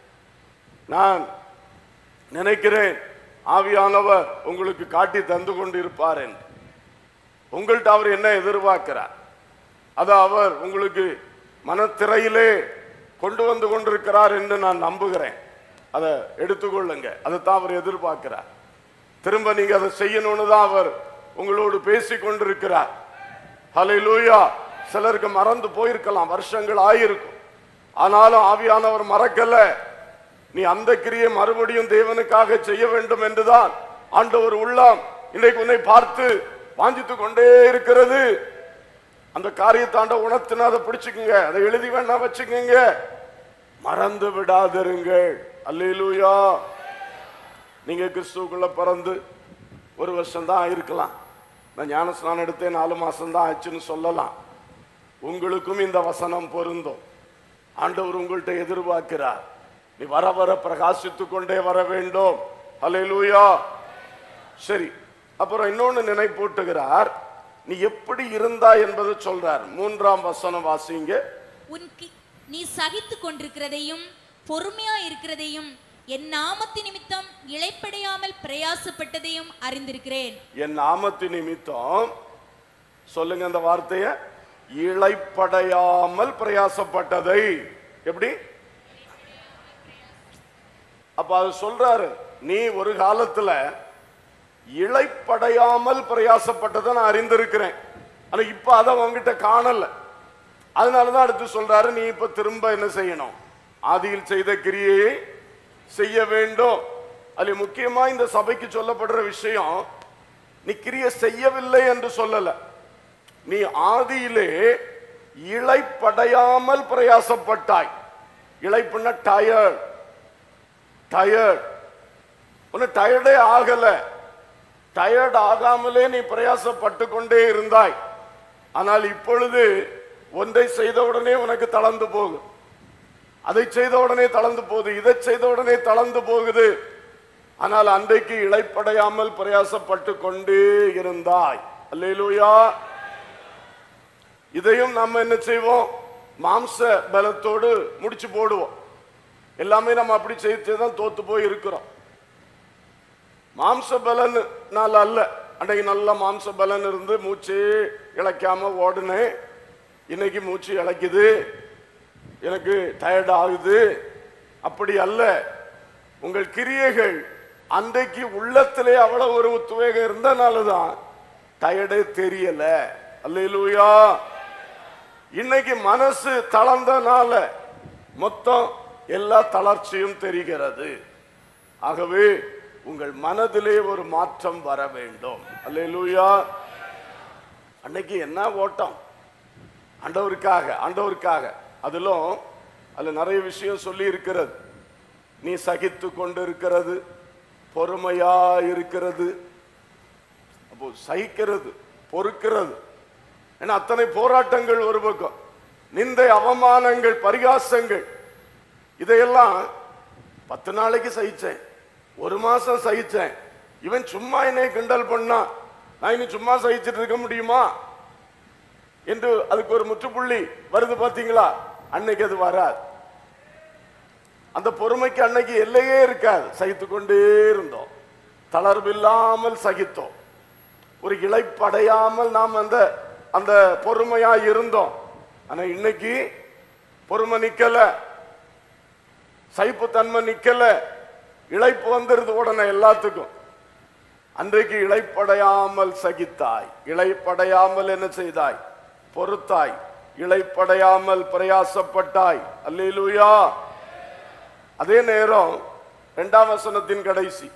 நான் நினைக்கிறேன் ஆவியானவர் உங்களுக்கு காட்டி தந்து கொண்டிருப்பார் என்று. உங்கள்கிட்ட அவர் என்ன எதிர்பார்க்கிறார் அதை அவர் உங்களுக்கு மனத்திரையிலே கொண்டு வந்து கொண்டிருக்கிறார் என்று நான் நம்புகிறேன். அதை எடுத்துக்கொள்ளுங்க. அதைத்தான் அவர் எதிர்பார்க்கிறார். திரும்ப நீங்க அதை செய்யணும்னு தான் அவர் உங்களோடு பேசி கொண்டிருக்கிறார். ஹல்லேலூயா. சிலருக்கு மறந்து போயிருக்கலாம், வருஷங்கள் ஆயிருக்கும். ஆனாலும் ஆவியானவர் மறக்கல. நீ அந்த கிரியை மறுபடியும் தேவனுக்காக செய்ய வேண்டும் என்றுதான் ஆண்டவர் உள்ளம் இன்றைக்கு உன்னை பார்த்து வாஞ்சித்து கொண்டே இருக்கிறது. அந்த காரியத்தாண்ட உணர்த்தின அதை பிடிச்சுக்குங்க, அதை எழுதி வேணா வச்சுக்கோங்க, மறந்து விடாதிருங்கள். அல்லேலூயா. நீங்க கிறிஸ்துவுக்குள்ள பிறந்து ஒரு வருஷம் தான் ஆயிருக்கலாம், நான் ஞானஸ்நானம் எடுத்தே நாலு மாசம் தான் ஆச்சுன்னு சொல்லலாம். உங்களுக்கும் இந்த வசனம் பொருந்தும். ஆண்டவர் உங்கள்கிட்ட எதிர்பார்க்கிறார், நீ வர வர பிரகாசித்து கொண்டே வர வேண்டும். அல்லேலூயா. சரி, அப்புறம் இன்னொன்னு நினைப்பூட்டுகிறார். நீ எப்படி இருந்தா என்பதை சொல்றார். மூன்றாம் வசனம் வாசிங்க. நீ சகித்து கொண்டிருக்கிறதையும் பொறுமையா இருக்கிறதையும் என் நாமத்து நிமித்தம் இளைப்படையாமல் பிரயாசப்பட்டதையும் அறிந்திருக்கிறேன். என் நாமத்து நிமித்தம் சொல்லுங்க அந்த வார்த்தைய, இளைப்படையாமல் பிரயாசப்பட்டதை. எப்படி? அப்ப அது சொல்றாரு, நீ ஒரு காலத்துல இளைப்படையாமல் பிரயாசப்பட்டதை நான் அறிந்திருக்கிறேன், ஆனா இப்ப அதை உங்ககிட்ட காணல. அதனாலதான் அடுத்து சொல்றாரு, நீ இப்ப திரும்ப என்ன செய்யணும்? ஆதியில் செய்த கிரியையை செய்ய வேண்டும். அது முக்கியமா இந்த சபைக்கு சொல்லப்படுற விஷயம், நீ கிரியை செய்யவில்லை என்று சொல்லல, நீ ஆதியிலே இளைப்படையாமல் பிரயாசப்பட்டாய். இளைப்புன்னா டயர்ட், டயர்ட். ஒன்னு டயர்டே ஆகல, டயர்ட் ஆகாமலே நீ பிரயாசப்பட்டு கொண்டே இருந்தாய். ஆனால் இப்பொழுது ஒன்றை செய்த உடனே உனக்கு தளர்ந்து போகுது, அதை செய்த உடனே தளர்ந்து போகுது, இதை செய்த உடனே தளர்ந்து போகுது. ஆனால் அன்றைக்கு இளைப்படையாமல் பிரயாசப்பட்டு கொண்டே இருந்தாய். அல்லேலூயா. இதையும் நம்ம என்ன செய்வோம், மாம்ச பலத்தோடு முடிச்சு போடுவோம். எல்லாமே நம்ம அப்படி செய்துதான் தோத்து போய் இருக்கிறோம். மாம்ச பலனால அல்ல. அன்றைக்கு நல்ல மாம்ச பலன் இருந்து மூச்சு இழைக்காம ஓடுனேன், இன்னைக்கு மூச்சு இழைக்குது, எனக்கு டயர்ட் ஆகுது, அப்படி அல்ல. உங்கள் கிரியைகள் அன்றைக்கு உள்ளத்திலே அவ்வளவு ஒரு உத்வேகம் இருந்தனாலதான் டயர்டே தெரியல. அல்லேலூயா. இன்னைக்கு மனசு தளர்ந்தனால மொத்தம் எல்லா தளர்ச்சியும் தெரிகிறது. ஆகவே உங்கள் மனதிலே ஒரு மாற்றம் வர வேண்டும். அல்லேலூயா. அன்னைக்கு என்ன ஓட்டம், ஆண்டவருக்காக ஆண்டவருக்காக அதிலும் அதுல நிறைய விஷயம் சொல்லி இருக்கிறது. நீ சகித்து கொண்டு இருக்கிறது, பொறுமையா இருக்கிறது. அப்போ சகிக்கிறது, பொறுக்கிறது. ஏன்னா அத்தனை போராட்டங்கள் ஒரு பக்கம், நிந்தை, அவமானங்கள், பரிகாசங்கள், இதையெல்லாம் பத்து நாளைக்கு சகிச்சேன், ஒரு மாசம் சகிச்சேன். இவன் சும்மா என்னை கிண்டல் பண்ணா, நான் இனி சும்மா சகிச்சுட்டு இருக்க முடியுமா என்று அதுக்கு ஒரு முற்றுப்புள்ளி வருது. பாத்தீங்களா? அன்னைக்கு அது வராது. அந்த பொறுமைக்கு அன்னைக்கு எல்லையே இருக்காது. சகித்து கொண்டே இருந்தோம், தளர்வில்லாமல் சகித்தோம், ஒரு இளைப்படையாமல் நாம் அந்த அந்த பொறுமையா இருந்தோம். ஆனா இன்னைக்கு பொறுமை நிக்கல, சகிப்புத்தன்மை நிக்கல, இளைப்பு வந்துருது உடனே எல்லாத்துக்கும். அன்றைக்கு இளைப்படையாமல் சகித்தாய், இளைப்படையாமல் என்ன செய்தாய், பொறுத்தாய், இளைப்படையாமல் பிரயாசப்பட்டாய். அல்லேலூயா. அதே நேரம் இரண்டாம் வசனத்தின் கடைசி,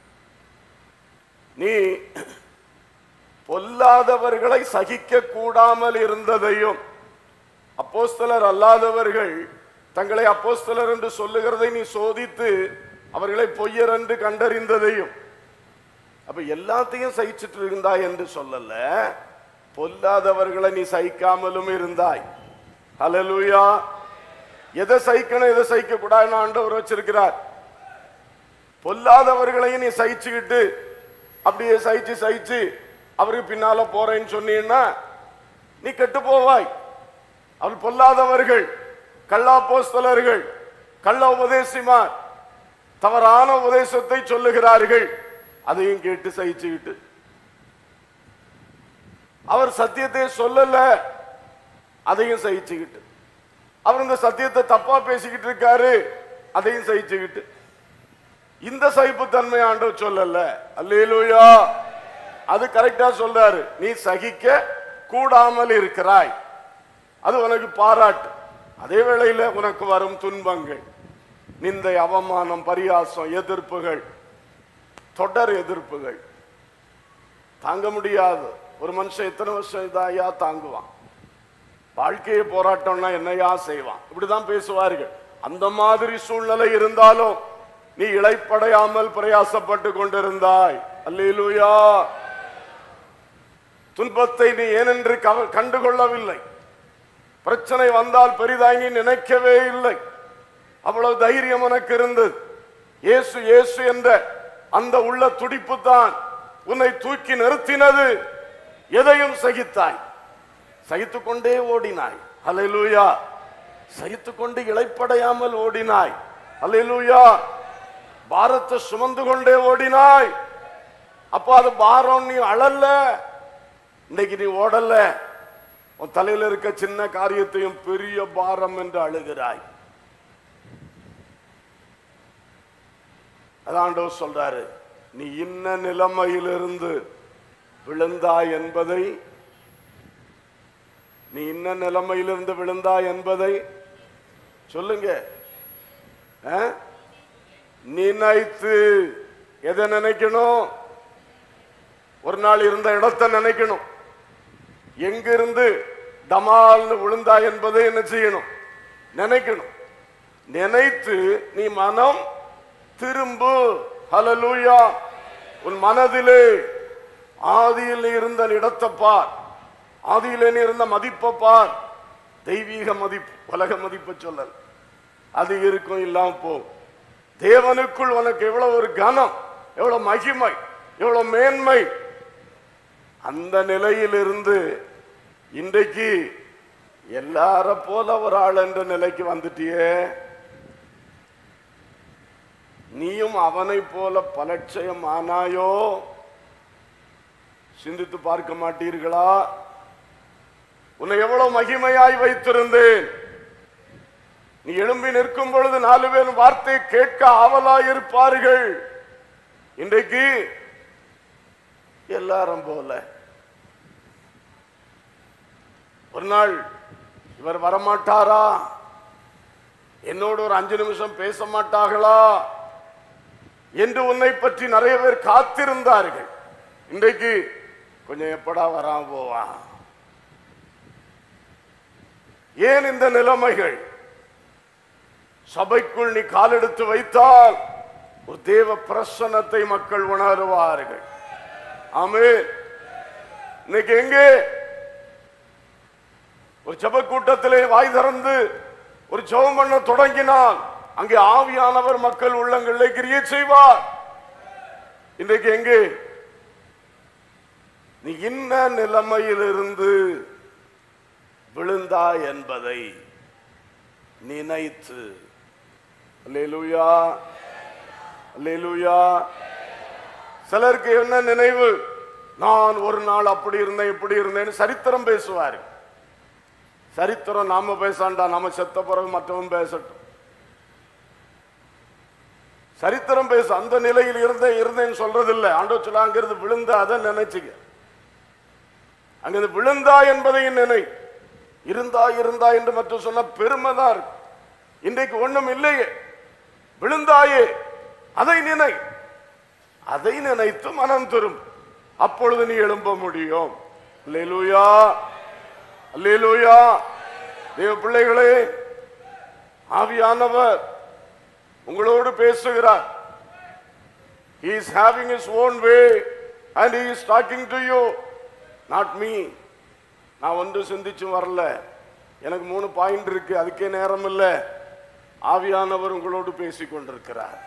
நீ பொல்லாதவர்களை சகிக்க கூடாமல் இருந்ததையும், அப்போஸ்தலர் அல்லாதவர்கள் தங்களை அப்போஸ்தலர் என்று சொல்லுகிறதை நீ சோதித்து அவர்களை பொய்யர் என்று கண்டறிந்ததையும். அப்ப எல்லாத்தையும் சகிச்சுட்டு இருந்தாய் என்று சொல்லல, பொல்லாதவர்களை நீ சகிக்காமலும் இருந்தாய். ஹல்லேலூயா. எதை சகிக்கணும் எதை சகிக்க கூடாதுன்னு ஆண்டவர் வச்சிருக்கிறார். பொல்லாதவர்களையும் நீ சகிச்சுக்கிட்டு அப்படியே சகிச்சு சகிச்சு அவருக்கு பின்னால போறேன்னு சொன்னீங்கன்னா நீ கெட்டு போவாய். அவர் பொல்லாதவர்கள், கள்ளாப்போஸ்தலர்கள், கள்ள உபதேசிமார், தவறான உபதேசத்தை சொல்லுகிறார்கள், அதையும் கேட்டு சகிச்சுக்கிட்டு. அவர் சத்தியத்தை சொல்லல, அதையும் சகிச்சுக்கிட்டு. அவர் இந்த சத்தியத்தை தப்பா பேசிக்கிட்டு இருக்காரு, அதையும் சகிச்சுக்கிட்டு. இந்த சகிப்புத்தன்மை ஆண்டவர் சொல்லல. அல்லேலூயா. அது கரெக்டா சொல்றாரு. நீ சகிக்க கூடாமல் இருக்கிறாய், அது உனக்கு பாராட்டு. அதே வேளையில உனக்கு வரும் துன்பங்கள், நிந்தை, அவமானம், பரியாசம், எதிர்ப்புகள், தொடர் எதிர்ப்புகள் தாங்க முடியாது. ஒரு மனுஷன் எத்தனை வருஷம் இதாயா தாங்குவான்? வாழ்க்கையை போராட்டம்னா என்னையா செய்வான்? இப்படிதான் பேசுவார்கள். அந்த மாதிரி சூழ்நிலை இருந்தாலும் நீ இளைப்படையாமல் பிரயாசப்பட்டு கொண்டிருந்தாய். அல்லேலூயா. துன்பத்தை நீ ஏனென்று கண்டுகொள்ளவில்லை. பிரச்சனை வந்தால் பெரிதாய் நீ நினைக்கவே இல்லை. அவ்வளவு தைரியம் உனக்கு இருந்தது. இயேசு இயேசு என்ற அந்த உள்ள துடிப்பு தான் உன்னை தூக்கி நிறுத்தினது. எதையும் சகித்தாய், சகித்துக் கொண்டே ஓடினாய். அல்லேலூயா. சகித்துக் கொண்டு இளைப்படையாமல் ஓடினாய். அல்லேலூயா. பாரத்தை சுமந்து கொண்டே ஓடினாய். அப்ப அது பாரம், நீ அழல்ல. இன்னைக்கு நீ ஓடல, உன் தலையில இருக்க சின்ன காரியத்தையும் பெரிய பாரம் என்று அழுகிறாய். அதாண்டவர் சொல்றாரு, நீ இன்ன நிலைமையிலிருந்து விழுந்தாய் என்பதை, நீ இன்ன நிலைமையிலிருந்து விழுந்தாய் என்பதை சொல்லுங்க. நினைத்து. எதை நினைக்கணும்? ஒரு நாள் இருந்த இடத்தை நினைக்கணும். எங்கிருந்து டமால்னு விழுந்தா என்பதை என்ன செய்யணும்? நினைக்கணும். நினைத்து நீ மனம் திரும்பு. ஹல்லேலூயா. உன் மனதிலே ஆதியில் இருந்த இடத்தை பார், ஆதியிலே இருந்த மதிப்பை பார். தெய்வீக மதிப்பு, உலக மதிப்பை சொல்லல். அது இருக்கும், இல்லாம போ. தேவனுக்குள் உனக்கு எவ்வளவு ஒரு கனம், எவ்வளவு மகிமை, எவ்வளவு மேன்மை. அந்த நிலையிலிருந்து இன்றைக்கு எல்லார போல ஒரு ஆள் என்ற நிலைக்கு வந்துட்டியே. நீயும் அவனை போல பலட்சயம் ஆனாயோ? சிந்தித்து பார்க்க மாட்டீர்களா? உன்னை எவ்வளவு மகிமையாய் வைத்திருந்தேன். நீ எழும்பி நிற்கும் பொழுது நாலு பேர் வார்த்தை கேட்க ஆவலாயிருப்பார்கள். இன்றைக்கு எல்லாரும் போல. ஒரு நாள் இவர் வரமாட்டாரா, என்னோடு ஒரு அஞ்சு நிமிஷம் பேச மாட்டார்களா என்று உன்னை பற்றி நிறைய பேர் காத்திருந்தார்கள். இன்றைக்கு கொஞ்சம் எப்படா வராம போவா? ஏன் இந்த நிலைமைகள்? சபைக்குள் நீ காலெடுத்து வைத்தால் ஒரு தேவ பிரசன்னத்தை மக்கள் உணருவார்கள். ஆமென். இன்னைக்கு எங்கே ஒரு ஜெப கூட்டத்திலே வாய் திறந்து ஒரு ஜெபம் பண்ண தொடங்கினால் அங்கே ஆவியானவர் மக்கள் உள்ளங்களிலே கிரியை செய்வார். இன்றைக்கு எங்கே? நீ இன்ன நிலைமையிலிருந்து விழுந்தா என்பதை நினைத்து. அல்லேலூயா, அல்லேலூயா. சிலருக்கு என்ன நினைவு? நான் ஒரு நாள் அப்படி இருந்தேன் இப்படி இருந்தேன் சரித்திரம் பேசுவாரு. சரித்திரம் நாம பேசாண்டா, நாம செத்த பிறகு மற்றவன் பேசட்டும். சரித்திரம் பேச. அந்த நிலையில் இருந்தேன் இருந்தேன்னு சொல்றது இல்லை. ஆண்டவர் சொல்ல அங்கிருந்து விழுந்தா அதை நினைச்சுக்க. அங்கிருந்து விழுந்தா என்பதையும் நினை. இருந்தா இருந்தா என்று மட்டும் சொன்ன பெருமைதான் இருக்கு. இன்றைக்கு ஒண்ணும் இல்லையே. விழுந்தாயே, அதை நினை. அதை நினைத்து மனம் திரும்ப. அப்பொழுது நீ எழும்ப முடியும். அல்லேலூயா, அல்லேலூயா. தேவ பிள்ளைகளே, ஆவியானவர் உங்களோடு பேசுகிறார். He is having his own way and he is talking to you, not me. நான் ஒன்று சிந்திச்சு வரல. எனக்கு மூணு பாயிண்ட் இருக்கு, அதுக்கே நேரம் இல்லை. ஆவியானவர் உங்களோடு பேசிக் கொண்டிருக்கிறார்.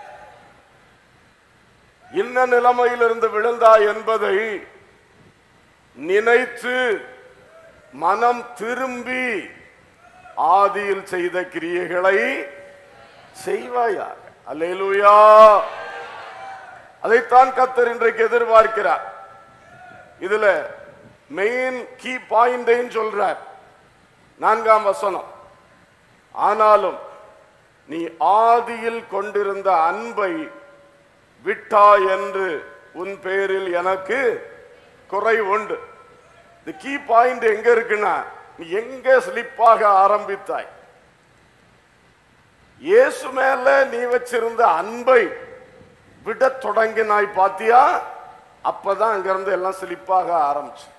என்ன நிலைமையிலிருந்து விழுந்தா என்பதை நினைத்து மனம் திரும்பி ஆதியில் செய்த கிரியைகளை செய்வாயாக. அல்லேலூயா. அதைத்தான் கர்த்தர் இன்றைக்கு எதிர்பார்க்கிறார். இதுல மெயின் கீ பாயிண்ட் சொல்றார். நான்காம் வசனம். ஆனாலும் நீ ஆதியில் கொண்டிருந்த அன்பை விட்டா என்று உன் பேரில் எனக்கு குறை உண்டு. இந்த கீ பாயிண்ட் எங்க இருக்குன்னா, நீ எங்க ஸ்லிப்பாக ஆரம்பித்தாய்? இயேசு மேல நீ வச்சிருந்த அன்பை விட தொடங்கினாய் பாத்தியா? அப்பதான் அங்கிருந்து எல்லாம் ஸ்லிப்பாக ஆரம்பிச்சு.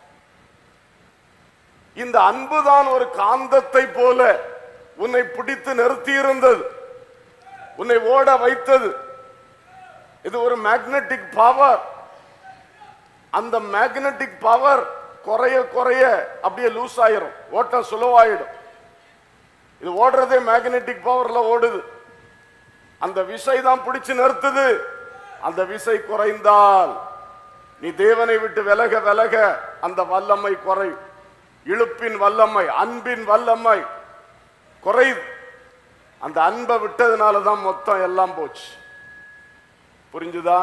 இந்த அன்புதான் ஒரு காந்தத்தை போல உன்னை பிடித்து நிறுத்தி இருந்தது, உன்னை ஓட வைத்தது. இது ஒரு மேக்னெட்டிக் பவர். அந்த மேக்னெட்டிக் பவர் குறைய குறைய அப்படியே லூஸ் ஆயிரும், ஓட்டம் சுலவாயிடும். இது ஓடுறதே மேக்னெட்டிக் பவர்ல ஓடுது. அந்த விசை தான் பிடிச்சு நிறுத்துது. அந்த விசை குறைந்தால் நீ தேவனை விட்டு விலக விலக அந்த வல்லமை குறை. இழுப்பின் வல்லமை, அன்பின் வல்லமை குறையுது. அந்த அன்பை விட்டதுனால தான் மொத்தம் எல்லாம் போச்சு. புரிஞ்சுதா?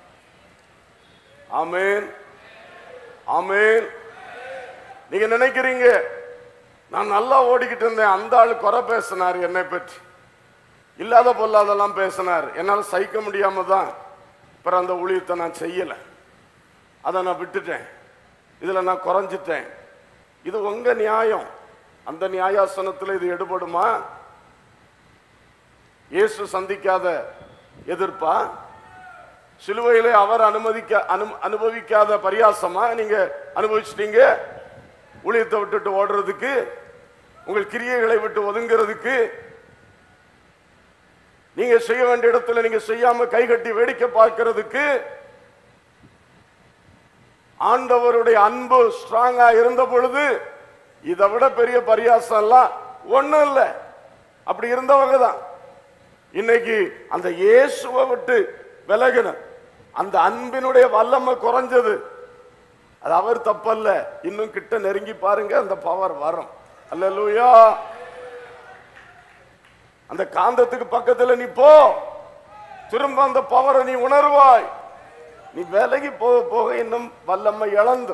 ஆமென், ஆமென். நீங்க நினைக்கிறீங்க நான் நல்லா ஓடிக்கிட்டு இருந்தேன், அந்த ஆளு குறை பேசினார் என்னை பற்றி, இல்லாத பொல்லாதெல்லாம் பேசினார், என்னால் சகிக்க முடியாம தான் அப்புறம் அந்த ஊழியத்தை நான் செய்யல, அதை நான் விட்டுட்டேன், இதுல நான் குறைஞ்சிட்டேன். இது உங்க நியாயம். அந்த நியாயாசனத்தில் இது எடுபடுமா? இயேசு சந்திக்காத எதிர்ப்பா? சிலுவையிலே அவர் அனுமதிக்க அனு அனுபவிக்காத பரியாசமா நீங்க அனுபவிச்சிட்டீங்க? ஊழியத்தை விட்டுட்டு ஓடுறதுக்கு, உங்கள் கிரியைகளை விட்டு ஒதுங்கிறதுக்கு, நீங்க செய்ய வேண்டிய இடத்துல நீங்க செய்யாம கை கட்டி வேடிக்கை பார்க்கிறதுக்கு, ஆண்டவருடைய அன்பு ஸ்ட்ராங்கா இருந்த பொழுது இதை விட பெரிய பரியாசம் எல்லாம் ஒண்ணும் இல்லை. அப்படி இருந்தவங்க தான் இன்னைக்கு அந்த இயேசுவை விட்டு விலகின, அந்த அன்பினுடைய வல்லமை குறைஞ்சது. அது அவர் தப்பல்ல. இன்னும் கிட்ட நெருங்கி பாருங்க, அந்த பவர் வரும். அல்லேலூயா. அந்த காந்தத்துக்கு பக்கத்துல நீ போ, திரும்ப அந்த பவரை நீ உணர்வாய். நீ விலகி போக போக இன்னும் வல்லமை இழந்து.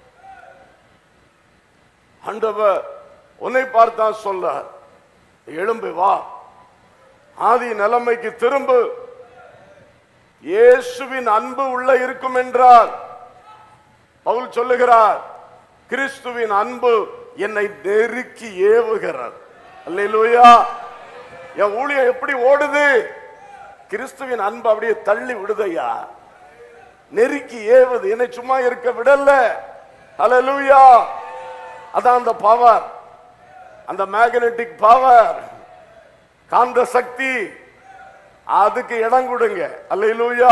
ஆண்டவர் உன்னை பார்த்தா சொல்ல, எழும்பு வா, ஆதி நிலைமைக்கு திரும்பு. இயேசுவின் அன்பு உள்ள இருக்கும் என்றால் பவுல் சொல்லுகிறார், கிறிஸ்துவின் அன்பு என்னை நெருக்கி ஏவுகிறார். அல்லேலூயா. என் ஊழியம் எப்படி ஓடுது? கிறிஸ்துவின் அன்பு அப்படியே தள்ளி விடுதையா, நெருக்கி ஏவுது, என்னை சும்மா இருக்க விடல. அல்லேலூயா. அதான் அந்த பவர், அந்த மேக்னெட்டிக் பவர், காந்த சக்தி. அதுக்கு இடம் கொடுங்க. அல்லேலூயா.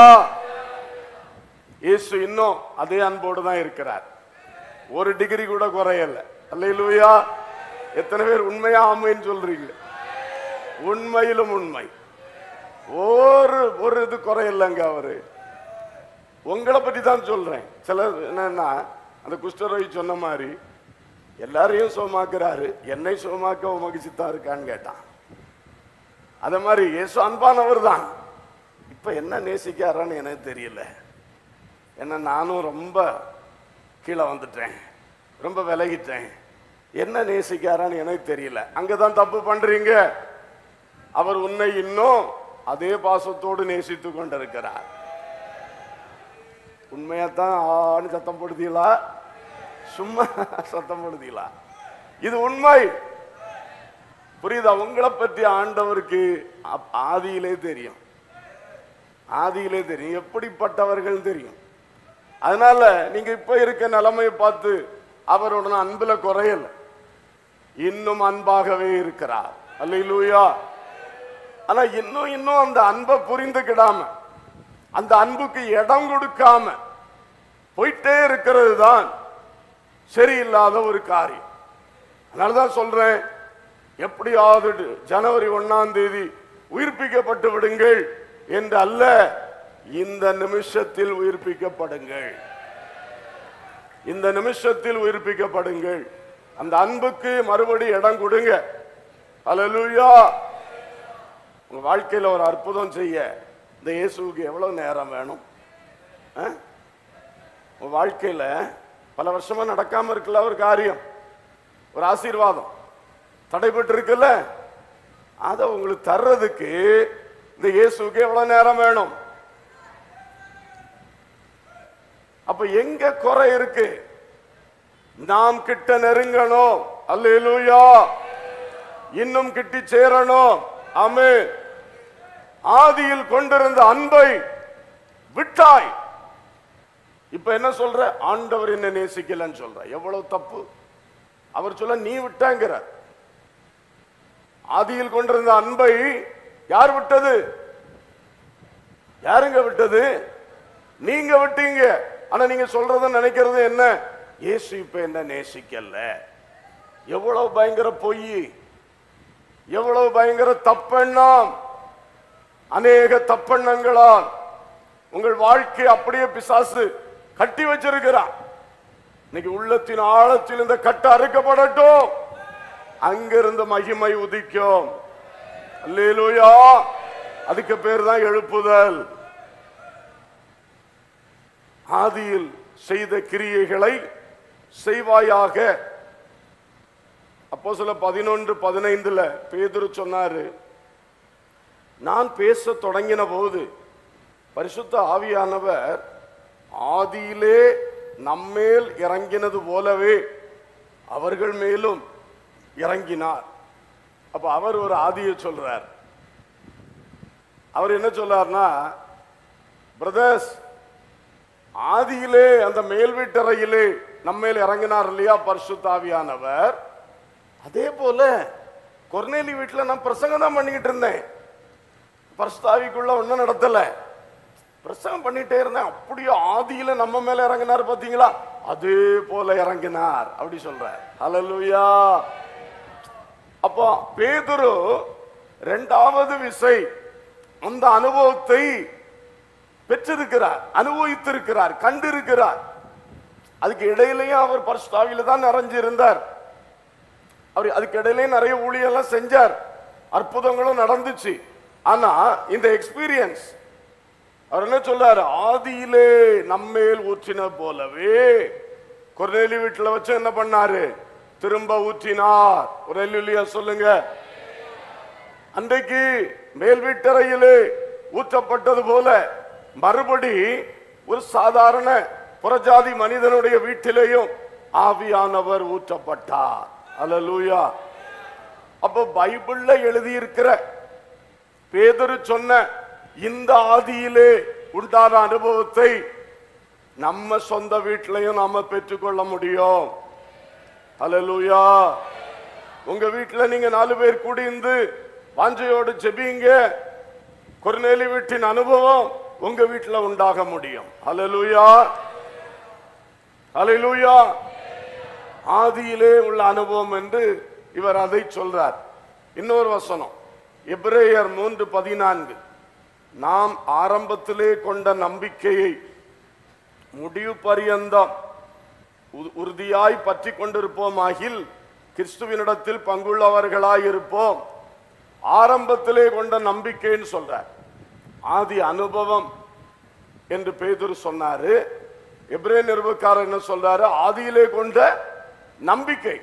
இயேசு இன்னும் அதே அன்போடு தான் இருக்கிறார். ஒரு டிகிரி கூட குறையல. அல்லேலூயா. எத்தனை பேர் உண்மையா ஆமைன்னு சொல்றீங்க? உண்மையிலும் உண்மை. ஒரு ஒரு இது குறையலங்க. அவரு உங்களை பத்தி தான் சொல்றேன். சிலர் என்னன்னா, அந்த குஷ்டரோகி சொன்ன மாதிரி எல்லாரையும் சுகமாக்குறாரு, என்னை சுகமாக்க உமக்கு சித்தா இருக்கான்னு கேட்டான். அத மாதிரி இயேசு அன்பானவர் தான். இப்ப என்ன நேசிக்காரான்னு எனக்கு தெரியல. என்ன நானும் ரொம்ப கீழே வந்துட்டேன், ரொம்ப விலகிட்டேன். என்ன நேசிக்காரான்னு எனக்கு தெரியல. அங்கதான் தப்பு பண்றீங்க. அவர் உன்னை இன்னும் அதே பாசத்தோடு நேசித்து கொண்டிருக்கிறார். உண்மையாத்தான் ஆன்னு சத்தம் போடுதீங்களா? சும்மா சத்தம் போடுதீங்களா? இது உண்மை. புரியுதா? உங்களை பற்றி ஆண்டவருக்கு ஆதியிலே தெரியும். ஆதியிலே தெரியும் எப்படிப்பட்டவர்கள் தெரியும். அதனால நீங்க இப்ப இருக்க நிலைமையை பார்த்து அவருடன் அன்புல குறையல, இன்னும் அன்பாகவே இருக்கிறார். அல்லேலூயா. ஆனா இன்னும் இன்னும் அந்த அன்பை புரிந்துக்கிடாம, அந்த அன்புக்கு இடம் கொடுக்காம போயிட்டே இருக்கிறது தான் சரியில்லாத ஒரு காரியம். அதனாலதான் சொல்றேன், எப்படியாவது ஜனவரி ஒன்னாம் தேதி உயிர்ப்பிக்கப்பட்டு விடுங்கள் என்று அல்ல, இந்த நிமிஷத்தில் உயிர்ப்பிக்கப்படுங்கள். இந்த நிமிஷத்தில் உயிர்ப்பிக்கப்படுங்கள். அந்த அன்புக்கு மறுபடி இடம் கொடுங்க. அல்லேலூயா. உங்க வாழ்க்கையில ஒரு அற்புதம் செய்ய இந்த இயேசுவுக்கு எவ்வளவு நேரம் வேணும்? உங்க வாழ்க்கையில பல வருஷமா நடக்காம இருக்குல்ல ஒரு காரியம், ஒரு ஆசீர்வாதம் தடைபட்டு இருக்குல்ல, அதை உங்களுக்கு தர்றதுக்கு இந்த இயேசுவுக்கு எவ்வளவு நேரம் வேணும்? அப்ப எங்க குறை இருக்கு? நாம் கிட்ட நெருங்கணும். அல்லேலூயா. இன்னும் கிட்டி சேரணும். ஆமென். ஆதியில் கொண்டிருந்த அன்பை விட்டாய். இப்ப என்ன சொல்ற? ஆண்டவர் என்ன நேசிக்கலன்னு சொல்ற. எவ்வளவு தப்பு! அவர் சொல்ல நீ விட்டாங்கிற. ஆதியில் கொண்டிருந்த அன்பை யார் விட்டது? யாருங்க விட்டது? நீங்க விட்டீங்க. ஆனா நீங்க சொல்றத நினைக்கிறது என்ன? இயேசு இப்ப என்ன நேசிக்கல. எவ்வளவு பயங்கர பொய், எவ்வளவு பயங்கர தப்பெண்ணம். அநேக தப்பெண்ணங்களால் உங்கள் வாழ்க்கை அப்படியே பிசாசு கட்டி வச்சிருக்கிறான். இன்னைக்கு உள்ளத்தின் ஆழத்தில் இந்த கட்டு அறுக்கப்படட்டும், அங்கிருந்து மகிமை உதிக்கும். அல்லேலூயா. அதுக்கு பேர் தான் எழுப்புதல். ஆதியில் செய்த கிரியைகளை செய்வாயாக. அப்போஸ்தலர் பதினொன்று பதினைந்துல பேதுரு சொன்னாரு, நான் பேச தொடங்கின போது பரிசுத்த ஆவியானவர் ஆதியிலே நம்மேல் இறங்கினது போலவே அவர்கள் மேலும் இறங்கினார். அப்ப அவர் ஒரு ஆதியை சொல்றார். அவர் என்ன சொல்லார்னா, பிரதர்ஸ், ஆதியிலே அந்த மேல் வீட்டறையிலே நம்மேல் இறங்கினார் இல்லையா பரிசுத்த ஆவியானவர், அதே போல கொர்நேலி வீட்டில் நான் பிரசங்கம் தான் பண்ணிக்கிட்டு இருந்தேன். பரிசுத்த ஆவிக்குள்ள ஒன்றும் நடத்தல, பிரசங்கம் பண்ணிட்டே இருந்தேன். அப்படியே ஆதியில நம்ம மேல இறங்கினார் பாத்தீங்களா, அதே போல இறங்கினார் அப்படி சொல்றார். ஹல்லேலூயா. அப்போ பேதுரு இரண்டாவது விசை அந்த அனுபவத்தை பெற்றிருக்கிறார், அனுபவித்திருக்கிறார், கண்டிருக்கிறார். அதுக்கு இடையிலேயும் அவர் பரிசுத்த ஆவியில தான் நிறைஞ்சிருந்தார். அவர் அதுக்கு இடையிலேயும் நிறைய ஊழியெல்லாம் செஞ்சார், அற்புதங்களும் நடந்துச்சு. ஆனா இந்த எக்ஸ்பீரியன்ஸ் அவர் என்ன சொல்றாரு, ஆதியிலே நம்மேல் ஊற்றின போலவே கொர்நேலி வீட்டுல வச்சு என்ன பண்ணாரு, திரும்ப ஊற்றினார். ஒரு அல்லேலூயா சொல்லுங்க. அன்றைக்கு மேல் வீட்டறையிலே ஊற்றப்பட்டது போல மறுபடி ஒரு சாதாரண புறஜாதி மனிதனுடைய வீட்டிலேயும் ஆவியானவர் ஊற்றப்பட்டார். அல்லேலூயா. அப்ப பைபிள்ல எழுதியிருக்கிற பேதுரு சொன்ன இந்த ஆதியிலே உண்டான அனுபவத்தை நம்ம சொந்த வீட்டிலையும் நாம பெற்றுக்கொள்ள முடியும். அல்லேலூயா. உங்க வீட்டில் நீங்க நாலு பேர் கூடியிருந்து வாஞ்சையோடு ஜெபிங்க, கொர்நேலி வீட்டின் அனுபவம் உங்க வீட்டில் உண்டாக முடியும். அல்லேலூயா. அல்லேலூயா. ஆதியிலே உள்ள அனுபவம் என்று இவர் அதை சொல்றார். இன்னொரு வசனம் எபிரேயர் மூன்று பதினான்கு, நாம் ஆரம்பத்திலே கொண்ட நம்பிக்கையை முடிவு பரியந்தம் உறுதியாய் பற்றி கொண்டிருப்போமாகில் கிறிஸ்துவினிடத்தில் பங்குள்ளவர்களாய் இருப்போம். ஆரம்பத்திலே கொண்ட நம்பிக்கைன்னு சொல்றார். ஆதி அனுபவம் என்று பேதுரு சொன்னாரு. எபிரேய நிருபக்காரர் என்ன சொல்றாரு, ஆதியிலே கொண்ட நம்பிக்கை,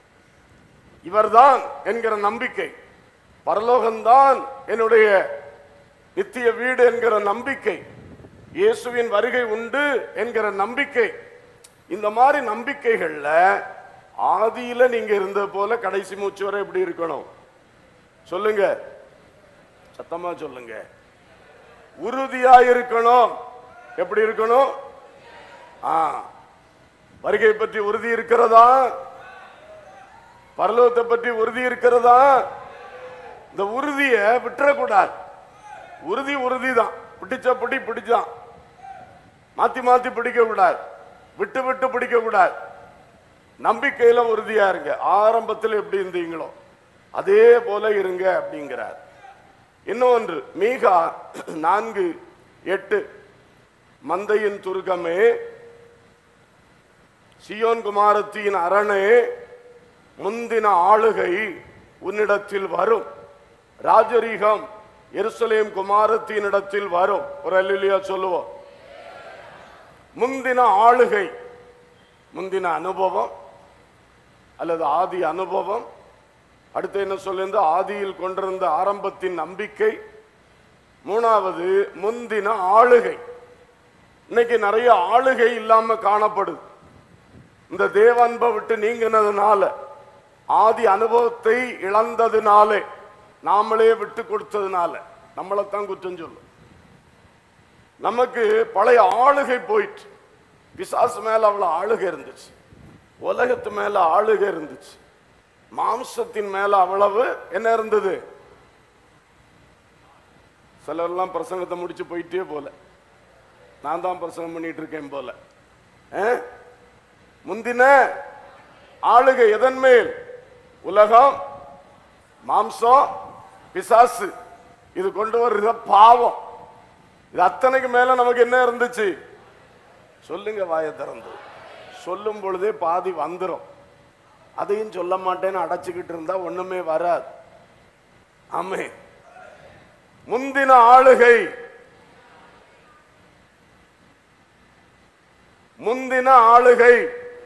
இவர்தான் என்கிற நம்பிக்கை, பரலோகம்தான் என்னுடைய நித்திய வீடு என்கிற நம்பிக்கை, இயேசுவின் வருகை உண்டு என்கிற நம்பிக்கை. இந்த மாதிரி நம்பிக்கைகள்ல ஆதியில நீங்க இருந்த போல கடைசி மூச்சு வரை எப்படி இருக்கணும் சொல்லுங்க, சத்தமா சொல்லுங்க. உறுதியா இருக்கணும். எப்படி இருக்கணும்? ஆ, வருகை பற்றி உறுதி இருக்கிறதா? பரலோகத்தை பற்றி உறுதி இருக்கிறதா? இந்த உறுதியை விட்டுறக்கூடாது. உறுதி உறுதி தான், பிடிச்ச பிடி பிடிச்சான், மாத்தி மாத்தி பிடிக்க கூடாது, விட்டு விட்டு பிடிக்க கூடாது. நம்பிக்கையில உறுதியா இருங்க. ஆரம்பத்தில் எப்படி இருந்தீங்களோ அதே போல இருங்க அப்படிங்கிறார். இன்னொன்று மீகா நான்கு எட்டு, மந்தையின் துருக்கமே, சியோன் குமாரத்தின் அரணே, முந்தின ஆளுகை உன்னிடத்தில் வரும், ராஜரீகம் எருசலேம் குமாரத்தின் இடத்தில் வரும். ஒரு அல்லேலூயா சொல்லுவோம். முந்தின ஆளுகை, முந்தின அனுபவம் அல்லது ஆதி அனுபவம். அடுத்து என்ன சொல்லிருந்த, ஆதியில் கொண்டிருந்த ஆரம்பத்தின் நம்பிக்கை. மூணாவது முந்தின ஆளுகை. இன்னைக்கு நிறைய ஆளுகை இல்லாம காணப்படுது. இந்த தேவ அன்பை விட்டு நீங்கினதுனால, ஆதி அனுபவத்தை இழந்ததுனாலே, நாமளே விட்டு கொடுத்ததுனால நம்மளைத்தான் குற்றம் சொல்லும். நமக்கு பழைய ஆளுகை போயிட்டு, பிசாசு மேல அவ்வளவு ஆளுகை இருந்துச்சு, உலகத்து மேல ஆளுகை இருந்துச்சு, மாம்சத்தின் மேல அவ்வளவு என்ன இருந்தது. சிலர்லாம் பிரசங்கத்தை முடிச்சு போயிட்டே போல, நான் தான் பிரசங்கம் பண்ணிட்டு இருக்கேன் போல. முந்தின ஆளுகை எதன் மேல்? உலகம், மாம்சம், பிசாசு. இது கொண்டு வர்ற பாவம். இது அத்தனைக்கு மேல நமக்கு என்ன இருந்துச்சு சொல்லுங்க, வாயை திறந்து சொல்லும் பொழுதே பாதி வந்துடும். அதையும் சொல்ல மாட்டேன்னு அடைச்சுக்கிட்டு இருந்தா ஒண்ணுமே வராது. ஆமே. முந்தின ஆளுகை, முந்தின ஆளுகை,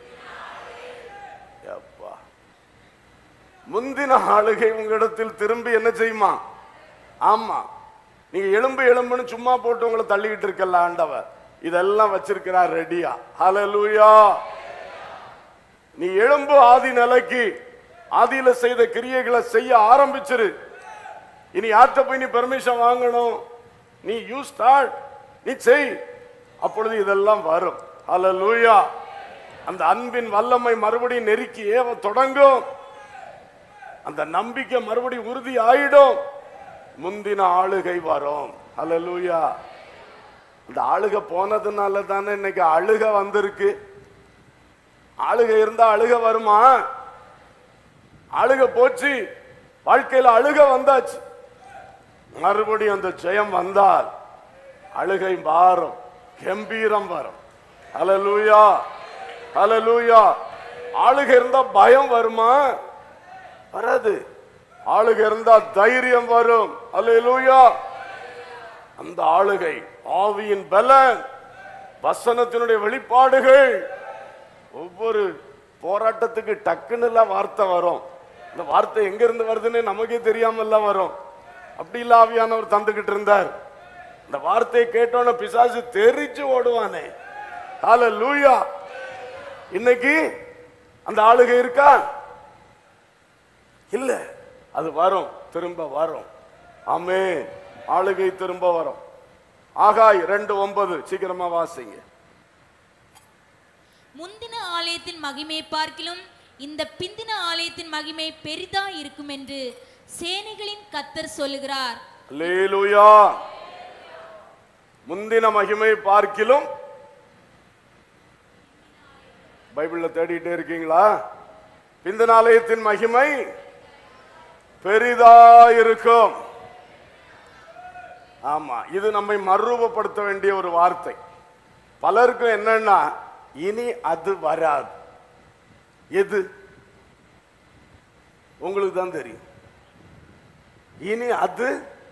முந்தின ஆளுகை உங்களிடத்தில் திரும்பி என்ன செய்யுமா? ஆமா, நீங்க எலும்பு எலும்புன்னு சும்மா போட்டு உங்களை தள்ளிக்கிட்டு இருக்கல, ஆண்டவர் இதெல்லாம் வச்சிருக்கிறார் ரெடியா. ஹல்லேலூயா. நீ எலும்பு ஆதி நிலைக்கு, ஆதியில செய்த கிரியைகளை செய்ய ஆரம்பிச்சிரு. இனி யார்கிட்ட போய் நீ பெர்மிஷன் வாங்கணும்? நீ யூ ஸ்டார்ட், நீ செய், அப்பொழுது இதெல்லாம் வரும். ஹல்லேலூயா. அந்த அன்பின் வல்லமை மறுபடியும் நெருக்கி ஏவ தொடங்கும். அந்த நம்பிக்கை மறுபடியும் உறுதி ஆயிடும். முந்தின ஆளுகை வரும். ஹல்லேலூயா. அந்த ஆளுகை போனதுனால தானே இன்னைக்கு அழுக வந்திருக்கு. ஆளுகை இருந்தா அழுக வருமா? அழுக போச்சு, வாழ்க்கையில் அழுக வந்தாச்சு. மறுபடியும் அந்த ஜெயம் வந்தால் அழுகை மாறும், கம்பீரம் வரும். ஹல்லேலூயா, ஹல்லேலூயா. ஆளுகை இருந்தா பயம் வருமா? வராது. ஆளுகை இருந்தா தைரியம் வரும். ஹல்லேலூயா. அந்த ஆளுகை ஆவியின் பலன், வசனத்தினுடைய வெளிப்பாடுகள். ஒவ்வொரு போராட்டத்துக்கு டக்குன்னு வார்த்தை வரும். இந்த வார்த்தை எங்க இருந்து வருதுன்னு நமக்கே தெரியாம வரும். அப்படி இல்ல ஆவியானவர் தந்துகிட்டு இருந்தார். இந்த வார்த்தையை கேட்டோன்னு பிசாசு தெரிச்சு ஓடுவானே. ஹல்லேலூயா. இன்னைக்கு அந்த ஆளுகை இருக்கா? இல்ல. அது வரும், திரும்ப வரும். ஆமென். ஆளுகை திரும்ப வரும். ஆகாய் ரெண்டு ஒன்பது சீக்கிரமா வாசிங்க. முந்தின ஆலயத்தின் மகிமை பார்க்கிலும் இந்த பிந்தின ஆலயத்தின் மகிமை பெரிதா இருக்கும் என்று சேனைகளின் கர்த்தர் சொல்லுகிறார். அல்லேலூயா. முந்தின மகிமை பார்க்கிலும், பைபிள்ல தேடிட்டே இருக்கீங்களா? பிந்தின ஆலயத்தின் மகிமை பெரிதா இருக்கும். ஆமா, இது நம்மை மறுரூபப்படுத்த வேண்டிய ஒரு வார்த்தை. பலருக்கும் என்னன்னா, இனி அது வராது. எது உங்களுக்கு தான் தெரியும். இனி அது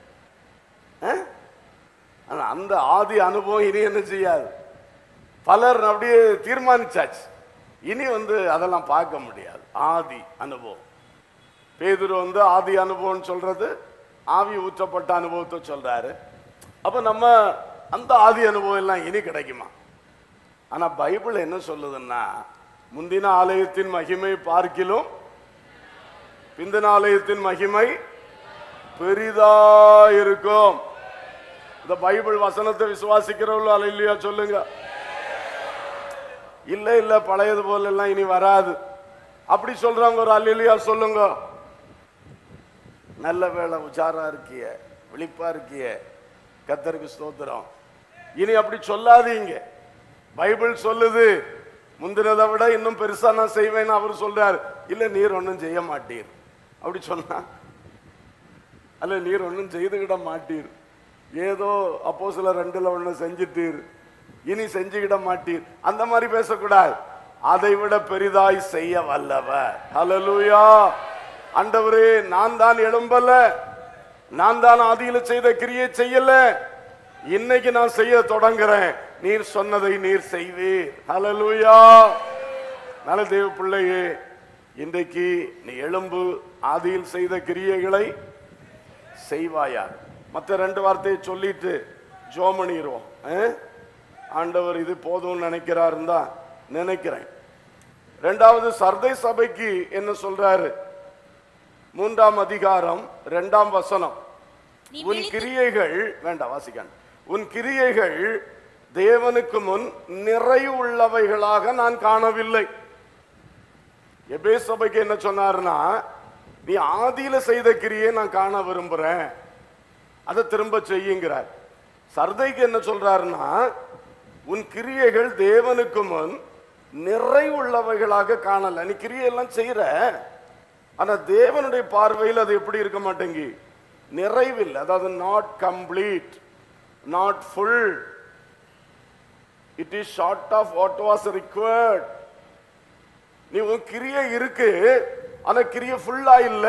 அந்த ஆதி அனுபவம் இனி என்ன செய்யாது. பலர் அப்படியே தீர்மானிச்சாச்சு, இனி வந்து அதெல்லாம் பார்க்க முடியாது. ஆதி அனுபவம். பேதுரு வந்து ஆதி அனுபவம் சொல்றது ஆவி ஊற்றப்பட்ட அனுபவத்தை சொல்றாரு. அப்ப நம்ம அந்த ஆதி அனுபவம் எல்லாம் இனி கிடைக்குமா? ஆனா பைபிள் என்ன சொல்லுதுன்னா, முந்தின ஆலயத்தின் மகிமை பார்க்கிலும் பிந்தின ஆலயத்தின் மகிமை பெரிதா இருக்கும். இந்த பைபிள் வசனத்தை விசுவாசிக்கிறவங்களோ அல்லேலூயா சொல்லுங்க. இல்ல இல்ல பழையது போல எல்லாம் இனி வராது அப்படி சொல்றவங்க ஒரு அல்லேலூயா சொல்லுங்க. நல்ல வேளை உச்சாரா இருக்கிய, விழிப்பா இருக்கிய, கர்த்தருக்கு ஸ்தோத்திரம். இனி அப்படி சொல்லாதீங்க. பைபிள் சொல்லுது, முந்தினதை விட இன்னும் பெருசா நான் செய்வேன்னு அவர் சொல்றாரு. இல்ல நீர் ஒன்னும் செய்ய மாட்டீர் அப்படி சொன்னா, அல்ல நீர் ஒன்னும் செய்துகிட மாட்டீர், ஏதோ அப்போ சில ரெண்டுல ஒண்ணு செஞ்சிட்டீர், இனி செஞ்சுக்கிட மாட்டீர், அந்த மாதிரி பேசக்கூடாது. அதை விட பெரிதாய் செய்ய வல்லவர். ஹல்லேலூயா. ஆண்டவரே, நான் தான் எழும்பல, நான் தான் ஆதியில செய்த கிரியை செய்யல, இன்னைக்கு நான் செய்ய தொடங்குறேன், நீர் சொன்னதை நீர் செய்வீர். ஹல்லேலூயா. நல்ல தேவ பிள்ளையே, இன்றைக்கு நீ எழும்பு, ஆதியில் செய்த கிரியைகளை செய்வாயா. மற்ற ரெண்டு வார்த்தையை சொல்லிட்டு ஜெபம் பண்ணிடுவோம். ஆண்டவர் இது போதும் நினைக்கிறாரு தான் நினைக்கிறேன். ரெண்டாவது சர்தை சபைக்கு என்ன சொல்றாரு? மூன்றாம் அதிகாரம் இரண்டாம் வசனம். உன் கிரியைகள் வேண்டாம் வாசிக்கான். உன் கிரியைகள் தேவனுக்கு முன் நிறைவு உள்ளவைகளாக நான் காணவில்லை. எபே சபைக்கு என்ன சொன்னார்னா, நீ ஆதியில செய்த கிரியை நான் காண விரும்புறேன், அதை திரும்ப செய்யுங்கிறார். சர்தைக்கு என்ன சொல்றாருன்னா, உன் கிரியைகள் தேவனுக்கு முன் நிறைவுள்ளவைகளாக காணல. நீ கிரியெல்லாம் செய்யற, ஆனா தேவனுடைய பார்வையில் அது எப்படி இருக்க மாட்டேங்கி, நிறைவில்லை. அதாவது not complete, not full. It is short of what was required. நீ உன் கிரியை இருக்கு, ஆனா கிரியை ஃபுல்லா இல்ல,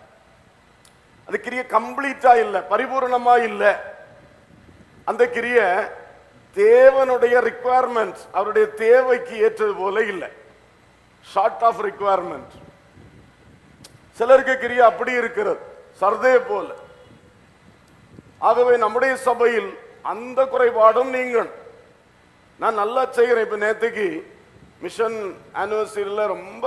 அது கிரியை கம்ப்ளீட்டா இல்ல, பரிபூர்ணமா இல்ல. அந்த கிரியை தேவனுடைய ரிக்வயர்மெண்ட், அவருடைய தேவைக்கு ஏற்றது போல இல்லை, ஷார்ட் ஆஃப் ரிக்வயர்மெண்ட். சிலருக்கு கிரியை அப்படி இருக்கிறது, சர்தே போல. ஆகவே நம்முடைய சபையில் அந்த குறைபாடும் நீங்கள். நான் நல்லா செய்கிறேன். இப்ப நேற்றுக்கு மிஷன் ஆனிவர்சரியில ரொம்ப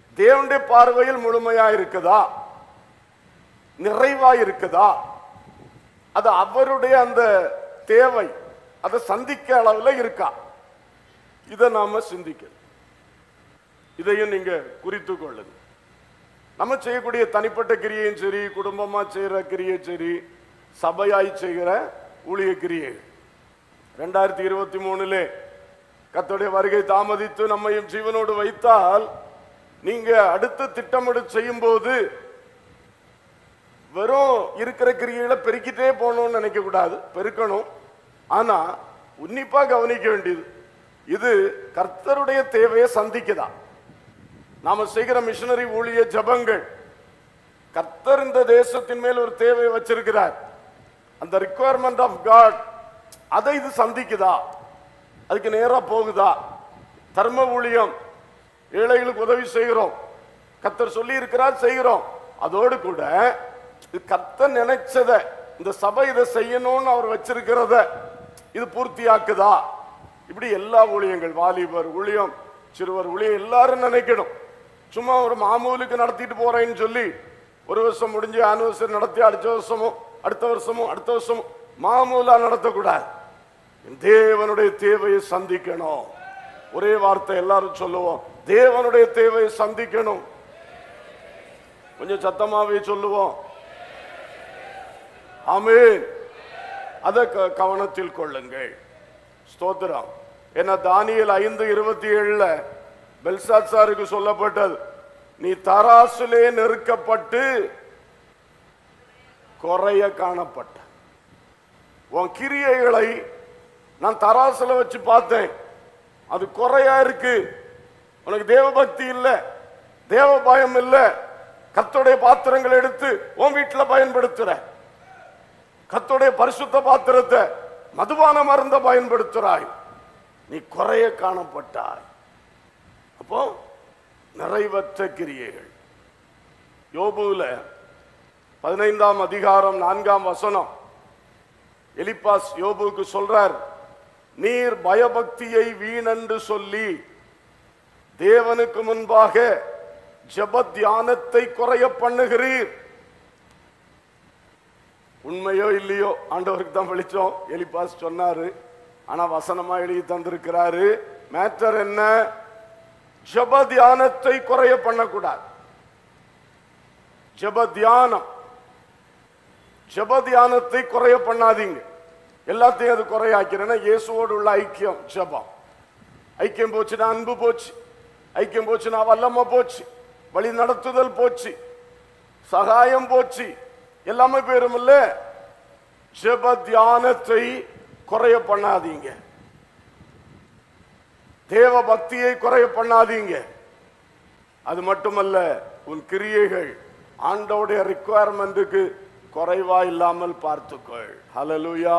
தேவனுடைய பார்வையில் முழுமையா இருக்குதா, நிறைவா இருக்குதா, அது அவருடைய அந்த தேவை அதை சந்திக்க அளவில் இருக்கா, இதை நாம சிந்திக்கணும். இதையும் நீங்க குறித்து கொள்ளுங்க. நம்ம செய்யக்கூடிய தனிப்பட்ட கிரியையும் சரி, குடும்பமா செய்யற கிரியை சரி, சபையாய் செய்கிற ஊழிய கிரியை, ரெண்டாயிரத்தி இருபத்தி மூணுல கர்த்தருடைய வருகை தாமதித்து நம்மையும் ஜீவனோடு வைத்தால், நீங்க அடுத்து திட்டமிடு செய்யும் போது வெறும் இருக்கிற கிரியைகளை பெருக்கிட்டே போகணும்னு நினைக்க கூடாது, பெருக்கணும். ஆனா உன்னிப்பா கவனிக்க வேண்டியது, இது கர்த்தருடைய தேவையை சந்திக்குதா. நாம செய்கிற மிஷனரி ஊழிய ஜபங்கள், கர்த்தர் இந்த தேசத்தின் மேல் ஒரு தேவையை வச்சிருக்கிறார், அந்த ரிக்வயர்மெண்ட் ஆஃப் காட், அதை இது சந்திக்குதா, அதுக்கு நேரா போகுதா. தர்ம ஊழியம், ஏழைகளுக்கு உதவி செய்கிறோம், கர்த்தர் சொல்லி இருக்கிறார் செய்கிறோம். அதோடு கூட கர்த்தர் நினைச்சத, இந்த சபை இதை செய்யணும்னு அவர் வச்சிருக்கிறத இது பூர்த்தியாக்குதா. இப்படி எல்லா ஊழியங்கள், வாலிபர் ஊழியம், சிறுவர் ஊழியம், எல்லாரும் நினைக்கணும். சும்மா ஒரு மாமூலுக்கு நடத்திட்டு போறேன்னு சொல்லி ஒரு வருஷம் முடிஞ்சு ஆனிவர்சரி நடத்தி அடுத்த வருஷமும் அடுத்த வருஷமும் அடுத்த வருஷமும் மாமூலா நடத்தக்கூடாது. தேவனுடைய தேவையை சந்திக்கணும். ஒரே வார்த்தை எல்லாரும் சொல்லுவோம், தேவனுடைய தேவையை சந்திக்கணும். கொஞ்சம் சத்தமாவே சொல்லுவோம். ஆமென். அதை கவனத்தில் கொள்ளுங்கள். ஸ்தோத்திரம். என்ன தானியேல் ஐந்து இருபத்தி ஏழுல பெல்சாத்சாருக்கு சொல்லப்பட்டது, நீ தராசிலே நெருக்கப்பட்டு குறைய காணப்பட்ட. உன் கிரியைகளை நான் தராசுல வச்சு பார்த்தேன், அது குறையா இருக்கு. உனக்கு தேவ பக்தி இல்ல, தேவ பயம் இல்ல, கர்த்தருடைய பாத்திரங்களை எடுத்து உன் வீட்டுல பயன்படுத்துற, கர்த்தருடைய பரிசுத்த பாத்திரத்தை மதுபான மருந்த பயன்படுத்துறாய், நீ குறைய காணப்பட்டாய். அப்போ நிறைவற்ற கிரியைகள். யோபுல பதினைந்தாம் அதிகாரம் நான்காம் வசனம், எலிப்பாஸ் யோபுக்கு சொல்றார், நீர் பயபக்தியை வீணென்று சொல்லி தேவனுக்கு முன்பாக ஜெப தியானத்தை குறைய பண்ணுகிறீர். உண்மையோ இல்லையோ ஆண்டவருக்கு தான் வெளிச்சம். எலிப்பாஸ் சொன்னாரு, ஆனா வசனமா எழுதி தந்திருக்கிறாரு. மேட்டர் என்ன? ஜெப தியானத்தை குறைய பண்ணக்கூடாது. ஜெப தியானம், ஜெப தியானத்தை குறைய பண்ணாதீங்க. எல்லாத்தையும் அது குறையாக்கிறேன்னா இயேசுவோடு உள்ள ஐக்கியம், ஜெபம். ஐக்கியம் போச்சுன்னா அன்பு போச்சு, ஐக்கியம் போச்சுன்னா வல்லமை போச்சு, வழி நடத்துதல் போச்சு, சகாயம் போச்சு, எல்லாமே பேரும் இல்ல. ஜெப தியானத்தை குறைய பண்ணாதீங்க, தேவ பக்தியை குறைய பண்ணாதீங்க. அது மட்டுமல்ல, உன் கிரியைகள் ஆண்டவருடைய ரிக்வயர்மெண்ட்டுக்கு குறைவா இல்லாமல் பார்த்துக்கொள். ஹல்லேலூயா.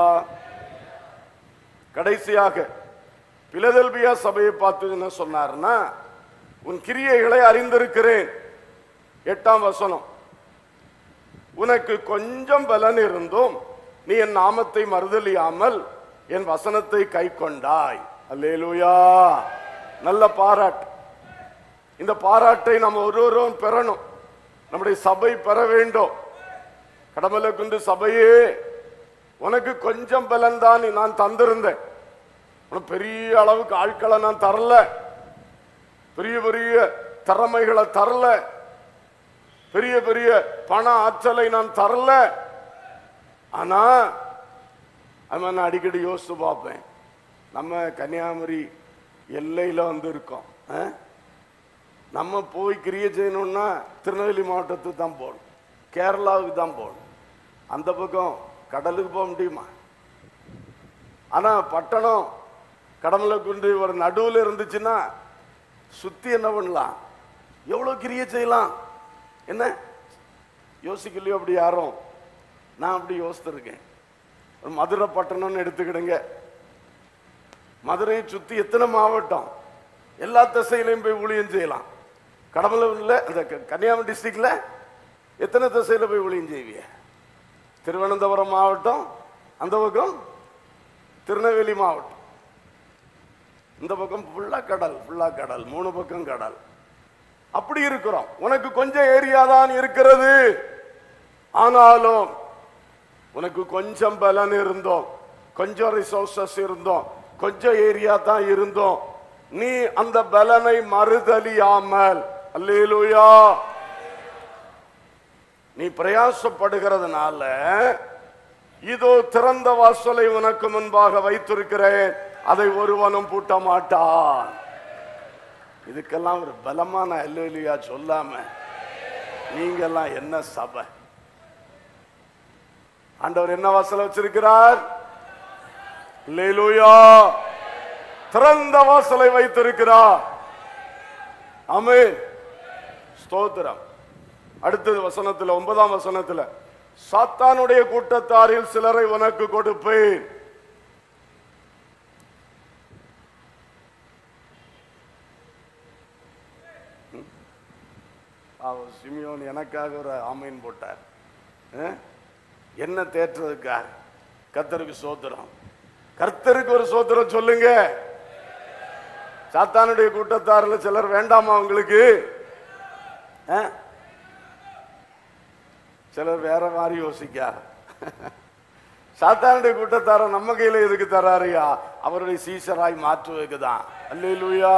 கடைசியாக பிலதெல்பியா சபையை பார்த்து என்ன சொன்னார்னா, உன் கிரியைகளை அறிந்திருக்கிறேன். எட்டாம் வசனம், உனக்கு கொஞ்சம் பலன் இருந்தும் நீ என் நாமத்தை மறுதலியாமல் என் வசனத்தை கை கொண்டாய். அல்லேலூயா. நல்ல பாராட்டு. இந்த பாராட்டை நம்ம ஒருவரும் பெறணும், நம்முடைய சபை பெற வேண்டும். கடமலை குண்டு சபையே, உனக்கு கொஞ்சம் பலன் தான் நான் தந்திருந்தேன், பெரிய அளவுக்கு ஆட்களை நான் தரல, பெரிய பெரிய திறமைகளை தரல, பெரிய பெரிய பண ஆற்றலை நான் தரல. ஆனா நான் அடிக்கடி யோசிச்சு பார்ப்பேன், நம்ம கன்னியாகுமரி எல்லையில வந்து இருக்கோம், நம்ம போய் கிரியை செய்யணும்னா திருநெல்வேலி மாவட்டத்துக்கு தான் போகணும், கேரளாவுக்கு தான் போகணும், அந்த பக்கம் கடலுக்கு போக முடியுமா? ஆனா பட்டணம் கடமலை கொண்டு ஒரு நடுவில் இருந்துச்சுன்னா சுத்தி என்ன பண்ணலாம், எவ்வளவு கிரியை செய்யலாம். என்ன யோசிக்கலையோ அப்படி யாரும்? நான் அப்படி யோசித்திருக்கேன். மதுரை பட்டணம்னு எடுத்துக்கிடுங்க, மதுரையை சுத்தி எத்தனை மாவட்டம், எல்லா திசையிலையும் போய் ஊழியம் செய்யலாம். கடமலை அந்த கன்னியாகுமரி டிஸ்ட்ரிக்ட்ல எத்தனை திசையில போய் ஊழியம் செய்வீங்க? திருவனந்தபுரம் மாவட்டம், அந்த பக்கம் திருநெல்வேலி மாவட்டம், இந்த பக்கம் ஃபுல்லா கடல், ஃபுல்லா கடல், மூணு பக்கம் கடல். அப்படி இருக்கிறோம். உனக்கு கொஞ்சம் ஏரியா தான் இருக்கிறது, ஆனாலும் உனக்கு கொஞ்சம் பலன் இருந்தோம், கொஞ்சம் ரிசோர்சஸ் இருந்தோம், கொஞ்சம் ஏரியா தான் இருந்தோம். நீ அந்த பலனை மறுதலியாமல், அல்லேலூயா, நீ பிரயாசப்படுகிறதுனால இதோ திறந்த வாசலை உனக்கு முன்பாக வைத்திருக்கிறேன், அதை ஒருவனும் பூட்ட மாட்டான். இதுக்கெல்லாம் ஒரு பலமான அல்லேலூயா சொல்லாம நீங்கெல்லாம் என்ன சபை? ஆண்டவர் என்ன வாசலை வச்சிருக்கிறார்? அல்லேலூயா, திறந்த வாசலை வைத்திருக்கிறார். ஆமென், ஸ்தோத்திரம். அடுத்தது வசனத்துல, ஒன்பதாம் வசனத்துல, சாத்தானுடைய கூட்டத்தாரில் சிலரை உனக்கு கொடுப்பேன். சிமியோன் எனக்காக ஒரு ஆமீன் போட்டார். என்ன தேற்றதுக்காக? கர்த்தருக்கு சோத்திரம். கர்த்தருக்கு ஒரு சோத்திரம் சொல்லுங்க. சாத்தானுடைய கூட்டத்தாரில் சிலர் வேண்டாமா உங்களுக்கு? சிலர் வேற மாதிரி யோசிக்கா. சாத்தானுடைய கூட்டத்தார நம்ம கையில எதுக்கு தராரியா? அவருடைய சீசராய் மாற்றுவதுக்கு தான். அல்லேலூயா.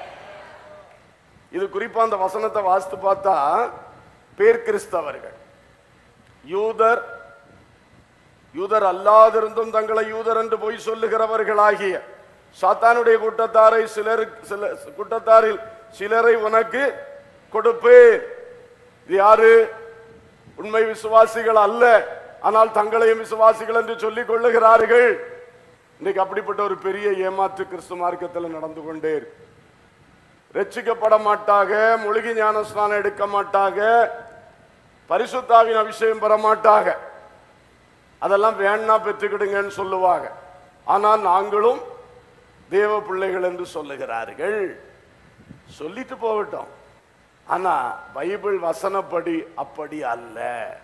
இது குறிப்பா அந்த வசனத்தை வாசித்து பார்த்தா, பேர் கிறிஸ்தவர்கள், யூதர் யூதர் அல்லாதிருந்தும் தங்களை யூதர் என்று போய் சொல்லுகிறவர்களாகிய சாத்தானுடைய கூட்டத்தாரை சிலர் சில கூட்டத்தாரில் சிலரை உனக்கு கொடுப்பேன். இது யாரு? உண்மை விசுவாசிகள் அல்ல, ஆனால் தங்களையும் விசுவாசிகள் என்று சொல்லிக் கொள்ளுகிறார்கள். இன்னைக்கு அப்படிப்பட்ட ஒரு பெரிய ஏமாற்று கிறிஸ்து மார்க்கத்தில் நடந்து கொண்டே இருக்கு. ரட்சிக்கப்பட மாட்டாக, முழுகி ஞான ஸ்நானம் எடுக்க மாட்டாக, பரிசுத்தாவின் அபிஷேகம் பெற மாட்டாக, அதெல்லாம் வேணா பெற்றுக்கிடுங்கன்னு சொல்லுவாங்க. ஆனால் நாங்களும் தேவ பிள்ளைகள் என்று சொல்லுகிறார்கள். சொல்லிட்டு போகட்டும், ஆனா பைபிள் வசனப்படி அப்படி அல்ல.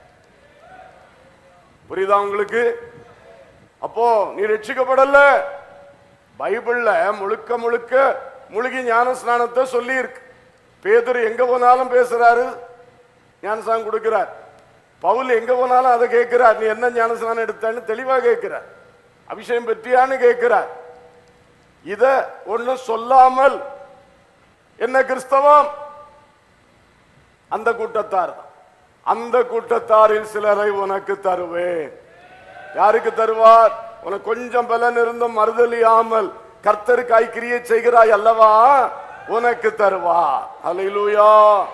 புரியுதா உங்களுக்கு? அப்போ நீ ரட்சிக்கப்படல. பைபிள்ல முழுக்க முழுக்க முழுகி ஞான ஸ்நானத்தை சொல்லி இருக்கு. பேதுரு எங்க போனாலும் பேசுறாரு, ஞானஸ்நானம் கொடுக்கிறார். பவுல் எங்க போனாலும் அதை கேட்கிறார், நீ என்ன ஞானஸ்நானம் எடுத்தான்னு தெளிவா கேட்கிறார். அபிஷேகம் பெற்றியான்னு கேட்கிறார். இத ஒண்ணு சொல்லாமல் என்ன கிறிஸ்தவம்? அந்த கூட்டத்தார் தான். அந்த கூட்டத்தாரில் சிலரை உனக்கு தருவேன். யாருக்கு தருவார்? உனக்கு கொஞ்சம் பலன் இருந்தும் மறுதலியாமல் கர்த்தருக்காய் கிரியை செய்கிறாய் அல்லவா, உனக்கு தருவார். அல்லேலூயா.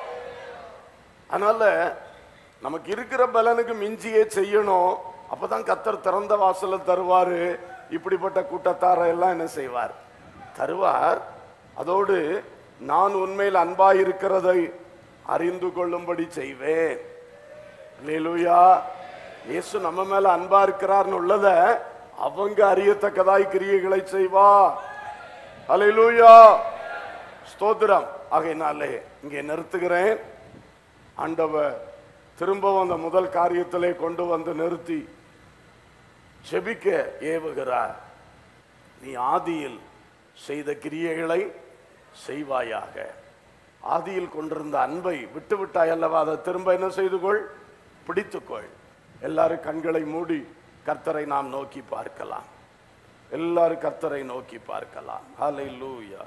அதனால நமக்கு இருக்கிற பலனுக்கு மிஞ்சியே செய்யணும். அப்பதான் கர்த்தர் திறந்த வாசல தருவாரு. இப்படிப்பட்ட கூட்டத்தாரை எல்லாம் என்ன செய்வார்? தருவார். அதோடு நான் உண்மையில் அன்பாயிருக்கிறதை அறிந்து கொள்ளும்படி செய்வேன். அல்லேலூயா. இயேசு நம்ம மேல அன்பா இருக்கிறார்னு உள்ளத அவங்க அறியத்தக்கதாய் கிரியைகளை செய்வா. அல்லேலூயா, ஸ்தோத்திரம். ஆகையினாலே இங்கே நிறுத்துகிறேன். ஆண்டவர் திரும்பவும் அந்த முதல் காரியத்திலே கொண்டு வந்து நிறுத்தி ஜெபிக்க ஏவுகிறார். நீ ஆதியில் செய்த கிரியைகளை செய்வாயாக. ஆதியில் கொண்டிருந்த அன்பை விட்டுவிட்டாய் அல்லவா, அதை திரும்ப என்ன செய்து கொள்? பிடித்துக்கொள். எல்லாரும் கண்களை மூடி கர்த்தரை நாம் நோக்கி பார்க்கலாம். எல்லாரும் கர்த்தரை நோக்கி பார்க்கலாம். ஹல்லேலூயா.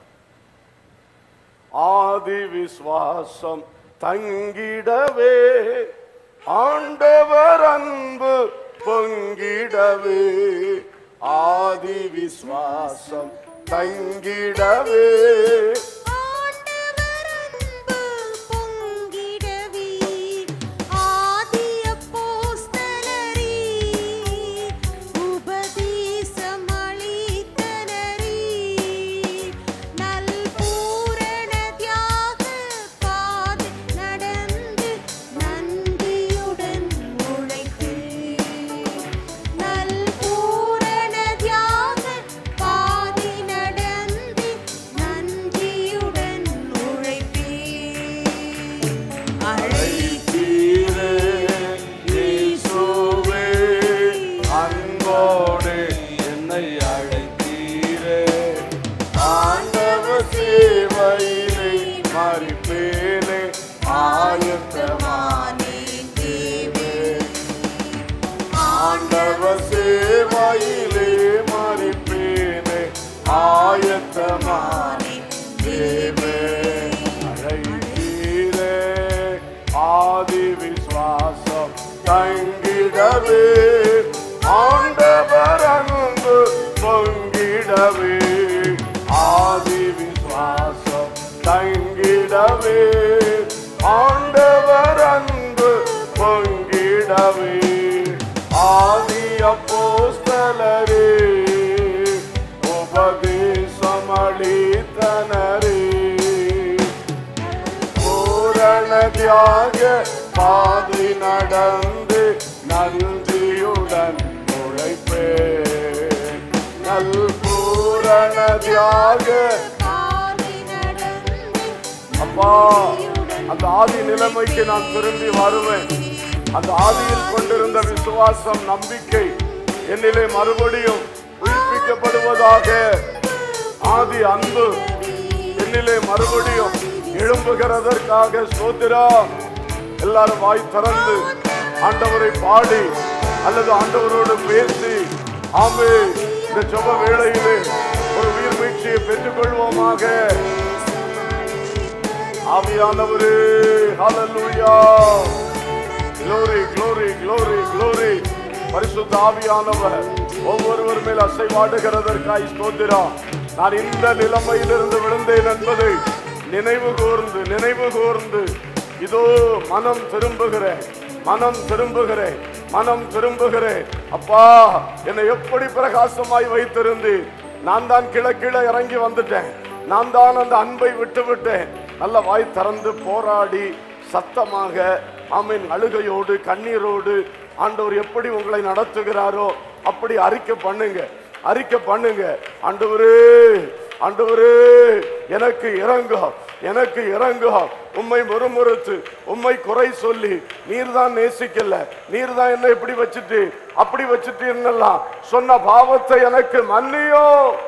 ஆதி விசுவாசம் தங்கிடவே, ஆண்டவர் அன்பு பொங்கிடவே, ஆதி விசுவாசம் தங்கிடவே, நன்றி தங்கிடவே ஆண்டவர் அன்பு பொங்கிடவே ஆதி விசுவாசம் தங்கிடவே ஆண்டவர் அன்பு பொங்கிடவே ஆதி அப்போஸ்தலரே உபதேசம் அளித்தனரே பூரண தியாக பாதை நடந்து நன்றியுடன் உழைப்பேன் நல் பூரண தியாக அப்பா அந்த ஆதி நிலைமைக்கு நான் திரும்பி வருவேன். அந்த ஆதியில் கொண்டிருந்த விசுவாசம் நம்பிக்கை என்னிலே மறுபடியும் உயிர்ப்பிக்கப்படுவதாக. ஆதி அன்பு என்னிலே மறுபடியும் எழும்புகிறதற்காக ஸ்தோத்திரம். எல்லாரும் வாய் திறந்து ஆண்டவரை பாடி அல்லது ஆண்டவரோடு பேசி ஆமே இந்த ஜெப வேளையிலே ஒரு உயிர் மீட்சியை பெற்றுக் கொள்வோமாக. ஆவியானவரே ஹல்லேலூயா glory glory glory glory பரிசுத்த ஆவியானவர் ஒவ்வொருவர் மேல் அசைவாடுகிறதற்காய் ஸ்தோத்திரம். நான் இந்த நிலைமையிலிருந்து விழுந்தேன் என்பதை நினைவு கூர்ந்து நினைவு கூர்ந்து இதோ மனம் திரும்புகிறேன் மனம் திரும்புகிறேன் மனம் திரும்புகிறேன். அப்பா என்னை எப்படி பிரகாசமாய் வைத்திருந்து நான் தான் கிழக்கிழ இறங்கி வந்துட்டேன். நான் தான் அந்த அன்பை விட்டு விட்டேன். நல்ல வாய் திறந்து போராடி சத்தமாக ஆமென் அழுகையோடு கண்ணீரோடு ஆண்டவர் எப்படி உங்களை நடத்துகிறாரோ அப்படி அறிக்கை பண்ணுங்க அறிக்கை பண்ணுங்க. ஆண்டவரே ஆண்டவரே எனக்கு இறங்கும் எனக்கு இறங்கும். உம்மை முறுமுறுத்து உம்மை குறை சொல்லி நீர் தான் நேசிக்கல நீர் தான் என்ன இப்படி வச்சுட்டு அப்படி வச்சுட்டு என்னெல்லாம் சொன்ன பாவத்தை எனக்கு மன்னியோ.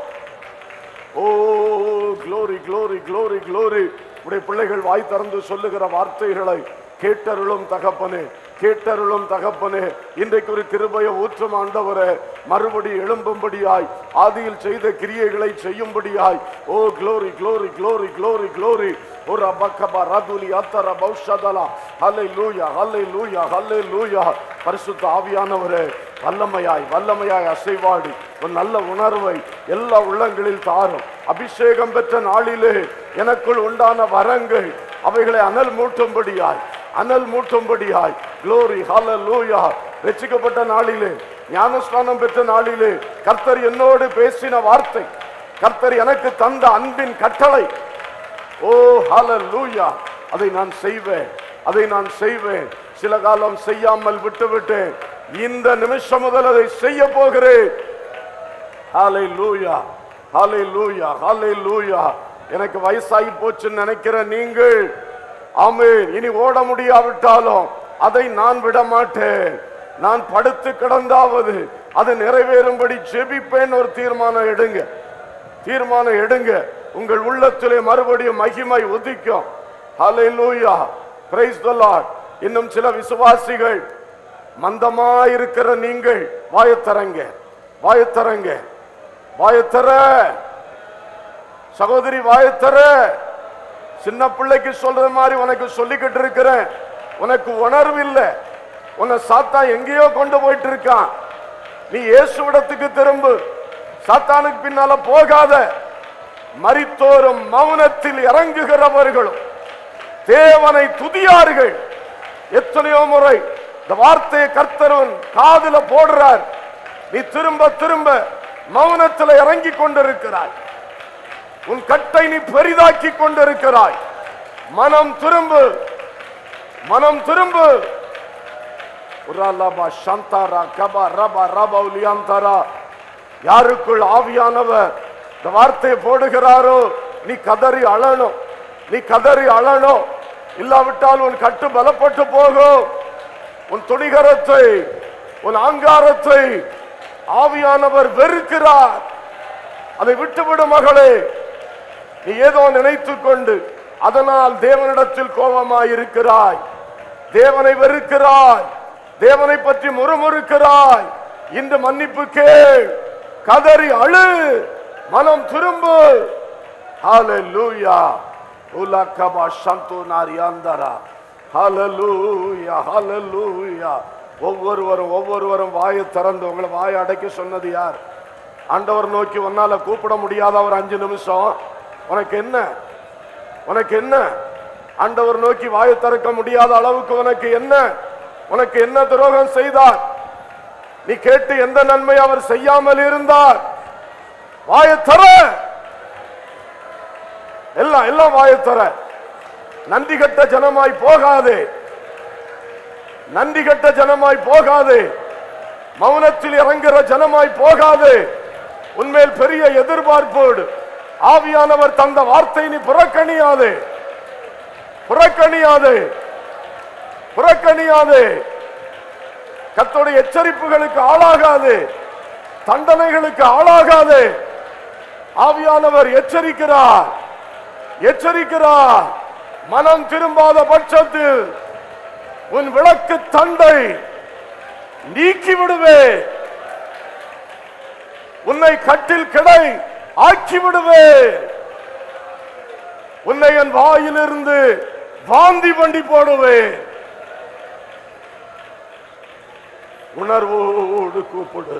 Oh glory glory glory glory. உடைய பிள்ளைகள் வாய் திறந்து சொல்லுகிற வார்த்தைகளை கேட்டருளும் தகப்பனே கேட்டருளும் தகப்பனே. இன்றைக்கு ஒரு கிருபையை ஊற்றும் ஆண்டவரே. மறுபடி எழும்பும்படியாய் ஆதியில் செய்த கிரியைகளை செய்யும்படியாய். Oh glory glory glory glory glory. ஒரு அபக்கபா ரதுலி அத்தர பௌஷதலா ஹல்லேலூயா ஹல்லேலூயா ஹல்லேலூயா. பரிசுத்த ஆவியானவரே வல்லமையாய் வல்லமையாய் அசைவாடி ஒரு நல்ல உணர்வை எல்லா உள்ளங்களில் தாரும். அபிஷேகம் பெற்ற நாளிலே எனக்குள் உண்டான வரங்கள் அவைகளை அனல் மூட்டும்படியாய் அனல் மூட்டும்படியாய். க்ளோரி ஹல்லேலூயா. ரட்சிக்கப்பட்ட நாளிலே ஞானஸ்நானம் பெற்ற நாளிலே கர்த்தர் என்னோடு பேசின வார்த்தை கர்த்தர் எனக்கு தந்த அன்பின் கட்டளை. ஓ ஹல்லேலூயா. அதை நான் செய்வேன் அதை நான் செய்வேன். சில காலம் செய்யாமல் விட்டுவிட்டேன். இந்த நிமிஷம் முதல் அதை செய்ய போகிறேன். ஹல்லேலூயா ஹல்லேலூயா ஹல்லேலூயா. எனக்கு வயசாகி போச்சுன்னு நினைக்கிற நீங்கள் ஆமென் இனி ஓட முடியாவிட்டாலும் அதை நான் விட மாட்டேன். நான் படுத்து கிடந்தாவது அது நிறைவேறும்படி ஜெபிப்பேன். ஒரு தீர்மானம் எடுங்க தீர்மானம் எடுங்க. உங்கள் உள்ளத்திலே மறுபடியும் மகிமை உதிக்கும். Hallelujah praise the Lord. இன்னும் சில விசுவாசிகள் மந்தமாயிருக்கிற நீங்கள் வாயத்தரங்க வாயத்தரங்க வாயத்தர சகோதரி வாயத்தர. சின்ன பிள்ளைக்கு சொல்ற மாதிரி உனக்கு சொல்லிக்கிட்டு இருக்கிறேன். உனக்கு உணர்வு இல்லை. உன்னை சாத்தா எங்கேயோ கொண்டு போயிட்டு இருக்கான். நீ இயேசுவிடத்துக்கு திரும்பு. சாத்தானுக்கு பின்னால போகாத. மரித்தோரும் மௌனத்தில் இறங்குகிறவர்களும் தேவனை துதியார்கள். எத்தனையோ முறை இந்த வார்த்தையை கர்த்தரவன் காதுல போடுறார். நீ திரும்ப திரும்ப மௌனத்தில் இறங்கி கொண்டிருக்கிறாய். உன் கட்டை நீ பெரிதாக்கி கொண்டிருக்கிறாய். மனம் திரும்பு மனம் திரும்பு. யாருக்குள் ஆவியானவர் இந்த வார்த்தையை போடுகிறாரோ நீ கதறி அழணும் நீ கதறி அழணும். இல்லாவிட்டால் உன் கட்டு பலப்பட்டு போகும். உன் துணிகரத்தை உன் ஆங்காரத்தை ஆவியானவர் வெறுக்கிறார். அதை விட்டுவிடு மகளே. நீ ஏதோ நினைத்து கொண்டு அதனால் தேவனிடத்தில் கோபமாயிருக்கிறாய். தேவனை வெறுக்கிறாய். தேவனை பற்றி முறுமுறுக்கிறாய். இந்த மன்னிப்பு கேள். கதறி அழு. மனம் திரும்பு. ஹல்லேலூயா. உலகபா சந்தோனாரியாந்தரா. ஹல்லேலூயா ஹல்லேலூயா. ஒவ்வொருவரும் ஒவ்வொருவரும் வாயை திறந்து, உங்களை வாயை அடைக்க சொன்னது யார்? ஆண்டவர் நோக்கி உன்னால கூப்பிட முடியாத ஒரு அஞ்சு நிமிஷம் உனக்கு என்ன? உனக்கு என்ன? ஆண்டவர் நோக்கி வாயை திறக்க முடியாத அளவுக்கு உனக்கு என்ன? உனக்கு என்ன துரோகம் செய்தார்? நீ கேட்டு எந்த நன்மை அவர் செய்யாமல் இருந்தார்? வாயை தர, எல்லாம் எல்லாம் வாயை தர. நன்றி கட்ட ஜனமாய் போகாதே, நன்றி கட்ட ஜனமாய் போகாதே, மௌனத்தில் இறங்குற ஜனமாய் போகாதே. உன்மேல் பெரிய எதிர்பார்ப்போடு ஆவியானவர் தந்த வார்த்தை நீ புறக்கணியாதே, புறக்கணியாதே, புறக்கணியாதே. கர்த்தருடைய எச்சரிப்புகளுக்கு ஆளாகாதே, தண்டனைகளுக்கு ஆளாகாதே. ஆவியானவர் எச்சரிக்கிறார், எச்சரிக்கிறார். மனம் திரும்பாத பட்சத்தில் உன் விளக்கு தண்டை நீக்கி விடுவே, உன்னை கட்டில் கிடை ஆக்கி விடுவே, உன்னை என் வாயிலிருந்து வாந்தி பண்ணி போடுவே. உணர்வோடு கூப்பிடு,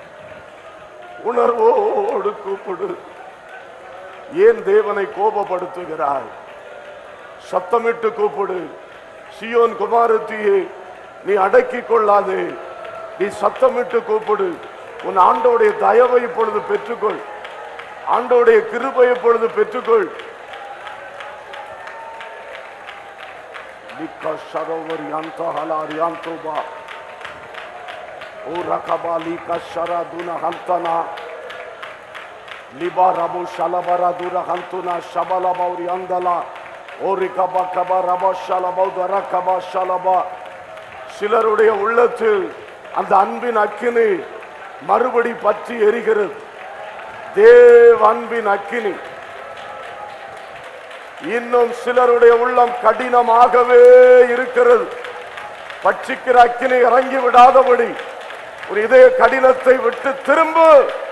உணர்வோடு கூப்பிடு. ஏன் தேவனை கோபப்படுத்துகிறாய்? சத்தமிட்டு கூப்பிடு. சியோன் குமாரத்தியே, நீ அடக்கிக் கொள்ளாதே, நீ சத்தமிட்டு கூப்பிடு. உன் ஆண்டோடைய தயவை இப்பொழுது பெற்றுக்கொள், ஆண்டோடைய கிருபை இப்பொழுது பெற்றுக்கொள். சரோவர் யாந்தோ ஹலார் யாந்தோபா ஓ ரகபா லீகா ஷரா துனா ஹந்தனா லிபா ரபு ஷலபரா துரா ஹந்துனா ஷபலா பௌரி அந்தலா ஓ ரிகபா கபா ரபா ஷலபா துரா கபா ஷலபா. சிலருடைய உள்ளத்தில் அந்த அன்பின் அக்கினி மறுபடி பற்றி எரிகிறது. தேவ அன்பின் அக்கினி. இன்னும் சிலருடைய உள்ளம் கடினமாகவே இருக்கிறது. பட்சிக்கிற அக்கினி இறங்கி விடாதபடி ஒரு இதய கடினத்தை விட்டு திரும்பு.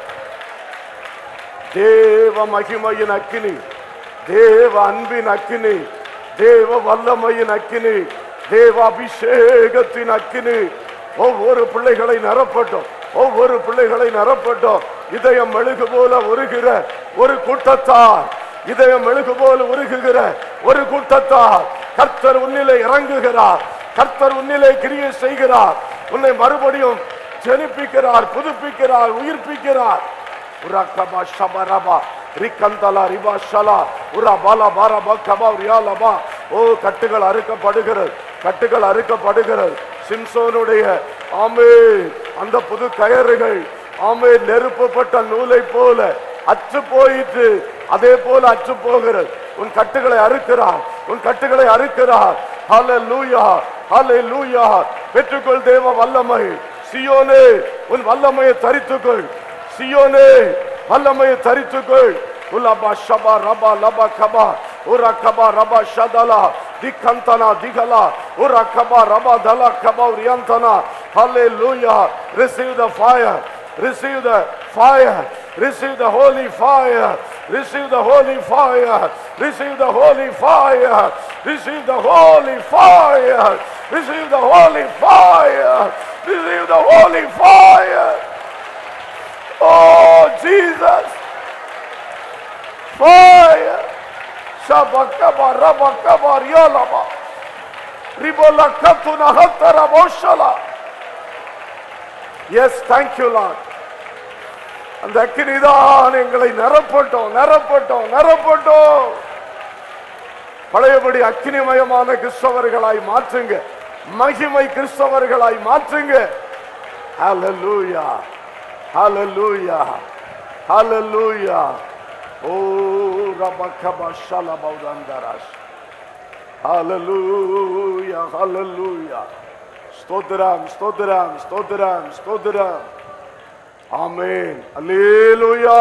தேவ மகிமையின் அக்கினி, தேவ அன்பின் அக்கினி, தேவ வல்லமையின் அக்கினி, தேவ அபிஷேகத்தின் அக்கினி ஒவ்வொரு பிள்ளைகளை நிரப்பட்டும், ஒவ்வொரு பிள்ளைகளை நிரப்பட்டும். இதயம் மெழுகு போல உருகிற ஒரு கூட்டத்தார், இதயம் மெழுகு போல உருகுகிற ஒரு கூட்டத்தார் கர்த்தர் உன்னிலே இறங்குகிறார், கர்த்தர் உன்னிலே கிரியை செய்கிறார், உன்னை மறுபடியும் ஜெனிப்பிக்கிறார், புதுப்பிக்கிறார், உயிர்ப்பிக்கிறார். உரகபா ஷபரபா ரிகந்தலா ரிபாஷலா உரபாலா பாரபா கபா ரியாலபா. ஓ, கட்டுகள் அறுக்கப்படுகிறது, கட்டுகள் அறுக்கப்படுகிறது. சிம்சோனுடைய ஆமே அந்த புது கயறுகள் ஆமே நெருப்பப்பட்ட நூலை போல அற்று போயிட்டு அதே போல அற்று போகிறது. உன் கட்டுகளை அறுக்கிறார், உன் கட்டுகளை அறுக்கிறார். ஹல்லேலூயா, ஹல்லேலூயா. பெற்றுக்கொள் தேவ வல்லமை. சியோனே, உன் வல்லமையை தரித்துக்கொள். சியோனே, வல்லமையை தரித்துக்கொள். உலபா ஷபா ரபா லபா கபா உரா கபா ரபா ஷதலா திகந்தனா திகலா உரா கபா ரபா தலா Kaba ரியந்தனா. Hallelujah. Receive the fire, receive the fire, receive the holy fire, receive the holy fire, receive the holy fire, receive the holy fire, receive the holy fire, receive the holy fire. Oh Jesus, fire. Shabakaba rabakaba rialaba ribola katuna hatara boshala. Yes, thank you Lord. அந்த அக்கினிதான் எங்களை நிரப்பட்டோம், நிரப்பட்டோம், நிரப்பட்டோம். பழையபடி அக்கினிமயமான கிறிஸ்தவர்களாய் மாற்றுங்க, மகிமை கிறிஸ்தவர்களாய் மாற்றுங்க. Hallelujah, hallelujah, hallelujah. Oh, rabakaba shalabaudandaras. Hallelujah, hallelujah. ஸ்தோத்திரம், ஸ்தோத்திரம், ஸ்தோத்திரம், ஸ்தோத்திரம். ஆமென். அல்லேலூயா,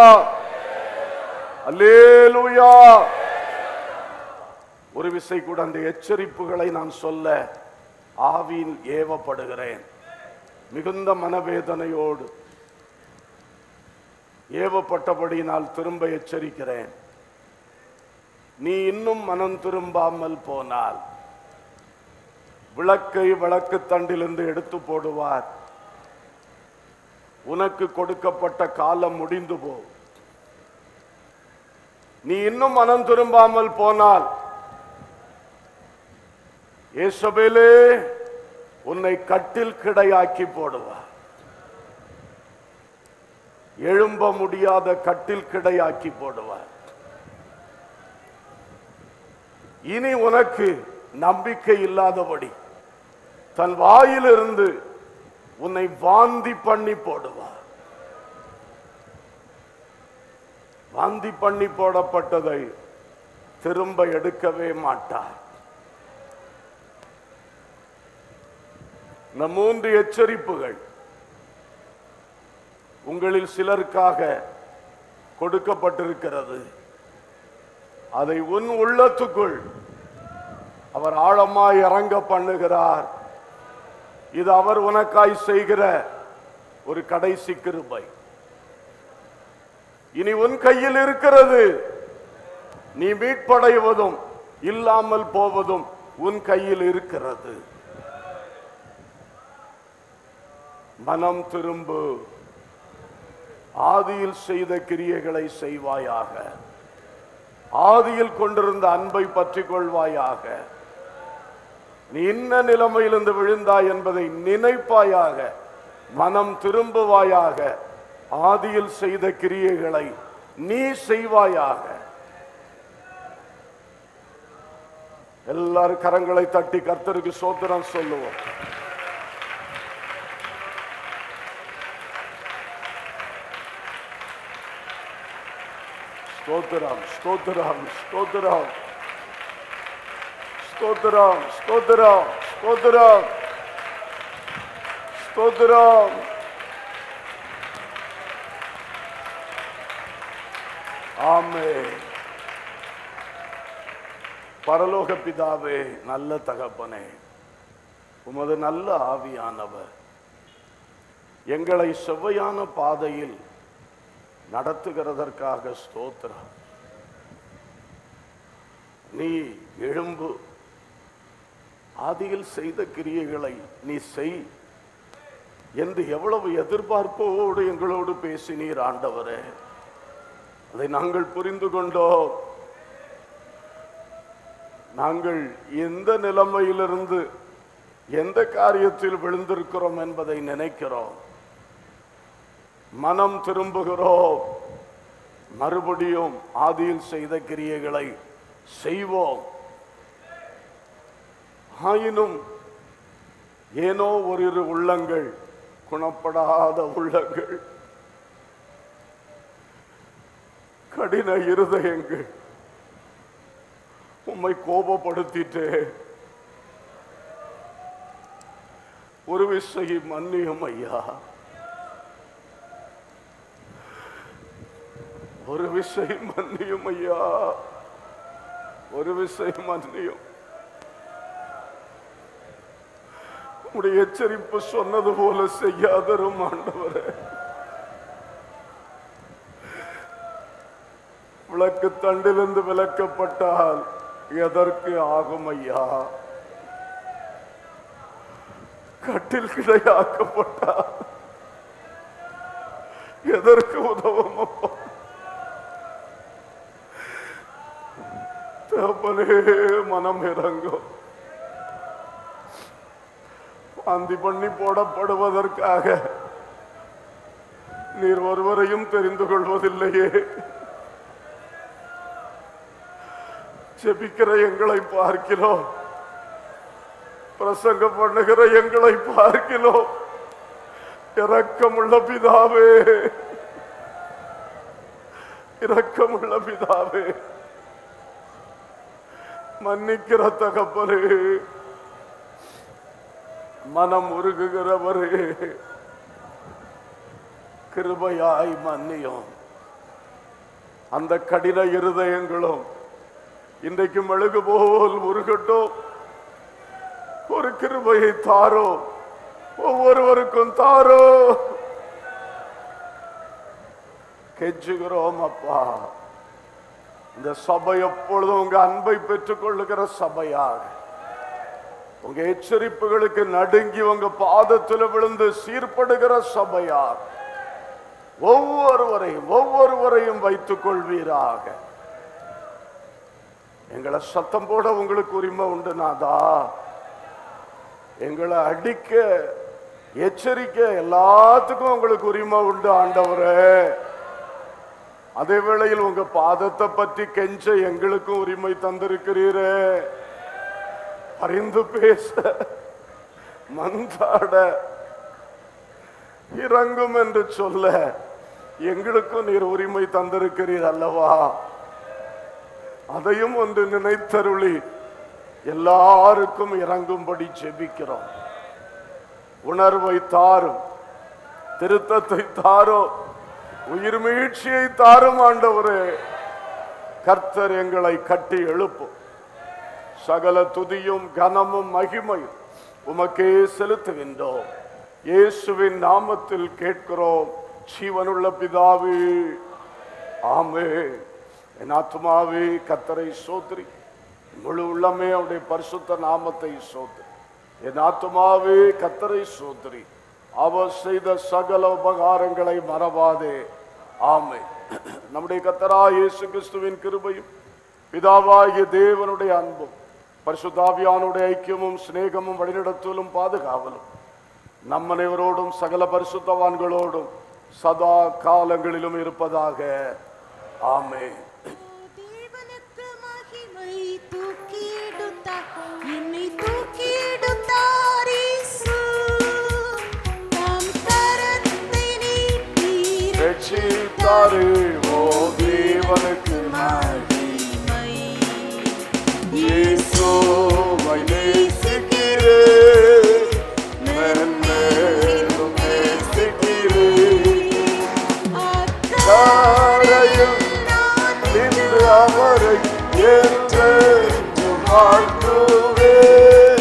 அல்லேலூயா. ஒரு விசை கூட அந்த எச்சரிப்புகளை நான் சொல்ல ஆவியில் ஏவப்படுகிறேன். மிகுந்த மனவேதனையோடு ஏவப்பட்டபடி நான் திரும்ப எச்சரிக்கிறேன். நீ இன்னும் மனம் திரும்பாமல் போனால் விளக்கை விளக்கு தண்டிலிருந்து எடுத்து போடுவார். உனக்கு கொடுக்கப்பட்ட காலம் முடிந்து போ. நீ இன்னும் மனம் திரும்பாமல் போனால் ஏசபேலே உன்னை கட்டில் கிடையாக்கி போடுவார். எழும்ப முடியாத கட்டில் கிடையாக்கி போடுவார். இனி உனக்கு நம்பிக்கை இல்லாதபடி தன் வாயிலிருந்து உன்னை வாந்தி பண்ணி போடுவார். வாந்தி பண்ணி போடப்பட்டதை திரும்ப எடுக்கவே மாட்டார். இந்த மூன்று எச்சரிப்புகள் உங்களில் சிலருக்காக கொடுக்கப்பட்டிருக்கிறது. அதை உன் உள்ளத்துக்குள் அவர் ஆழமாய் இறங்க பண்ணுகிறார். இது அவர் உனக்காய் செய்கிற ஒரு கடைசி கிருபை. இனி உன் கையில் இருக்கிறது. நீ மீட்படைவதும் இல்லாமல் போவதும் உன் கையில் இருக்கிறது. மனம் திரும்பு, ஆதியில் செய்த கிரியைகளை செய்வாயாக, ஆதியில் கொண்டிருந்த அன்பை பற்றி கொள்வாயாக, நீ இன்ன நிலைமையிலிருந்து விழுந்தாய் என்பதை நினைப்பாயாக, மனம் திரும்புவாயாக, ஆதியில் செய்த கிரியைகளை நீ செய்வாயாக. எல்லாரும் கரங்களை தட்டி கர்த்தருக்கு ஸ்தோத்திரம் சொல்லுவோம். ஸ்தோத்திரம், ஸ்தோத்திரம், ஸ்தோத்திரம், ஸ்தோத்திரம், ஸ்தோத்திரம், ஸ்தோத்திரம், ஸ்தோத்திரம். ஆமென். பரலோக பிதாவே, நல்ல தகப்பனே, உமது நல்ல ஆவியானவர் எங்களை செவ்வையான பாதையில் நடத்துகிறதற்காக ஸ்தோத்திரம். நீ எழும்பு, ஆதியில் செய்த கிரியைகளை நீ செய் என்று எவ்வளவு எதிர்பார்ப்போடு எங்களோடு பேசினீர் ஆண்டவரே. அதை நாங்கள் புரிந்து கொண்டோம். நாங்கள் எந்த நிலைமையிலிருந்து எந்த காரியத்தில் விழுந்திருக்கிறோம் என்பதை நினைக்கிறோம். மனம் திரும்புகிறோம். மறுபடியும் ஆதியில் செய்த கிரியைகளை செய்வோம். ஆயினும் ஏனோ ஒரு உள்ளங்கள், குணப்படாத உள்ளங்கள், கடின இருதயங்கள் உம்மை கோபப்படுத்திட்டு ஒரு விஷயம் மன்னியும் ஐயா, ஒரு விஷயம் மன்னியும் ஐயா, ஒரு விஷயம் மன்னியும். உடைய எச்சரிப்பு சொன்னது போல செய்யாதரும் ஆண்டவரே. விளக்கு தண்டிலிருந்து விலக்கப்பட்டால் எதற்கு ஆகும் ஐயா? கட்டில் கிடையாக்கப்பட்டால் எதற்கு உதவும் அப்பா? தகப்பனே, மனம் இறங்கும். வாந்தி பண்ணி போடப்படுவதற்காக நீர் ஒருவரையும் தெரிந்து கொள்வதில்லையே. ஜெபிக்கிற எங்களை பார்க்கிறோம், பிரசங்கம் பண்ணுகிற எங்களை பார்க்கிறோம். இரக்கமுள்ள பிதாவே, இரக்கமுள்ள பிதாவே, மன்னிக்கிற தகப்பனே, மனம் உருகுகிறவரே, கிருபையாய் மன்னியும். அந்த கடின இருதயங்களும் இன்றைக்கு மெழுகு போல் உருகட்டும். ஒரு கிருபையை தாரோ, ஒவ்வொருவருக்கும் தாரோ. கெஞ்சுகிறோம் அப்பா. இந்த சபை எப்பொழுதும் உங்க அன்பை பெற்றுக் கொள்ளுகிற சபையாக, உங்க எச்சரிப்புகளுக்கு நடுங்கி உங்க பாதத்தில் விழுந்து சீர்படுகிற சபையார் ஒவ்வொருவரையும் ஒவ்வொருவரையும் வைத்துக் கொள்வீராக. எங்களை சத்தம் போட உங்களுக்கு உரிமை உண்டு நாதா. எங்களை அடிக்க எச்சரிக்க எல்லாத்துக்கும் உங்களுக்கு உரிமை உண்டு ஆண்டவரே. அதே வேளையில் உங்க பாதத்தை பற்றி கெஞ்ச எங்களுக்கும் உரிமை தந்திருக்கிறீரே. அறிந்து பேச மந்தாட இறங்கும் என்று சொல்ல எங்களுக்கும் நீர் உரிமை தந்திருக்கிறீர் அல்லவா. அதையும் ஒன்று நினைத்தருளி எல்லாருக்கும் இறங்கும்படி ஜெபிக்கிறோம். உணர்வை தாரும், திருத்தத்தை தாரோ, உயிர் மீழ்ச்சியை தாரும் ஆண்டவரே. கர்த்தர் எங்களை கட்டி எழுப்பும். சகல துதியும் கனமும் மகிமையும் உமக்கே செலுத்துகின்றோம். இயேசுவின் நாமத்தில் கேட்கிறோம் ஜீவனுள்ள பிதாவே, ஆமென். என் ஆத்துமாவே கர்த்தரை சோத்திரி, முழு உள்ளமே அவருடைய பரிசுத்த நாமத்தை சோத்திரி. என் ஆத்துமாவே கர்த்தரை சோத்திரி, அவர் செய்த சகல உபகாரங்களை மறவாதே. ஆமென். நம்முடைய கர்த்தராகிய இயேசு கிறிஸ்துவின் கிருபையும் பிதாவாகிய தேவனுடைய அன்பும் பரிசுத்தாவியானுடைய ஐக்கியமும் சிநேகமும் வழிநடத்தலும் பாதுகாவலும் நம் அனைவரோடும் சகல பரிசுத்தவான்களோடும் சதா காலங்களிலும் இருப்பதாக. ஆமென். ஓ தேவனுக்கு மகிமை, இயேசுவை நேசிக்கிறேன், மென்மேலும் நேசிக்கிறேன். அக்கரையில் நின்று அவரை என்றென்றும் வாழ்த்துவேன்.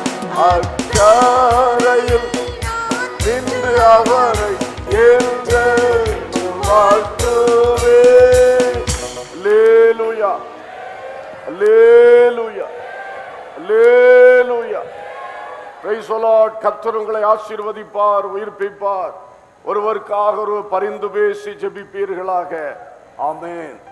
அக்கரையில் நின்று அவரை என்றென்றும் வாழ்த்துவேன். அல்லேலூயா, அல்லேலூயா, அல்லேலூயா. Price the Lord. கர்த்தர் உங்களை ஆசீர்வதிப்பார், உயிர்ப்பிப்பார். ஒருவருக்காக ஒருவர் பரிந்து பேசி ஜெபிப்பீர்களாக. ஆமென்.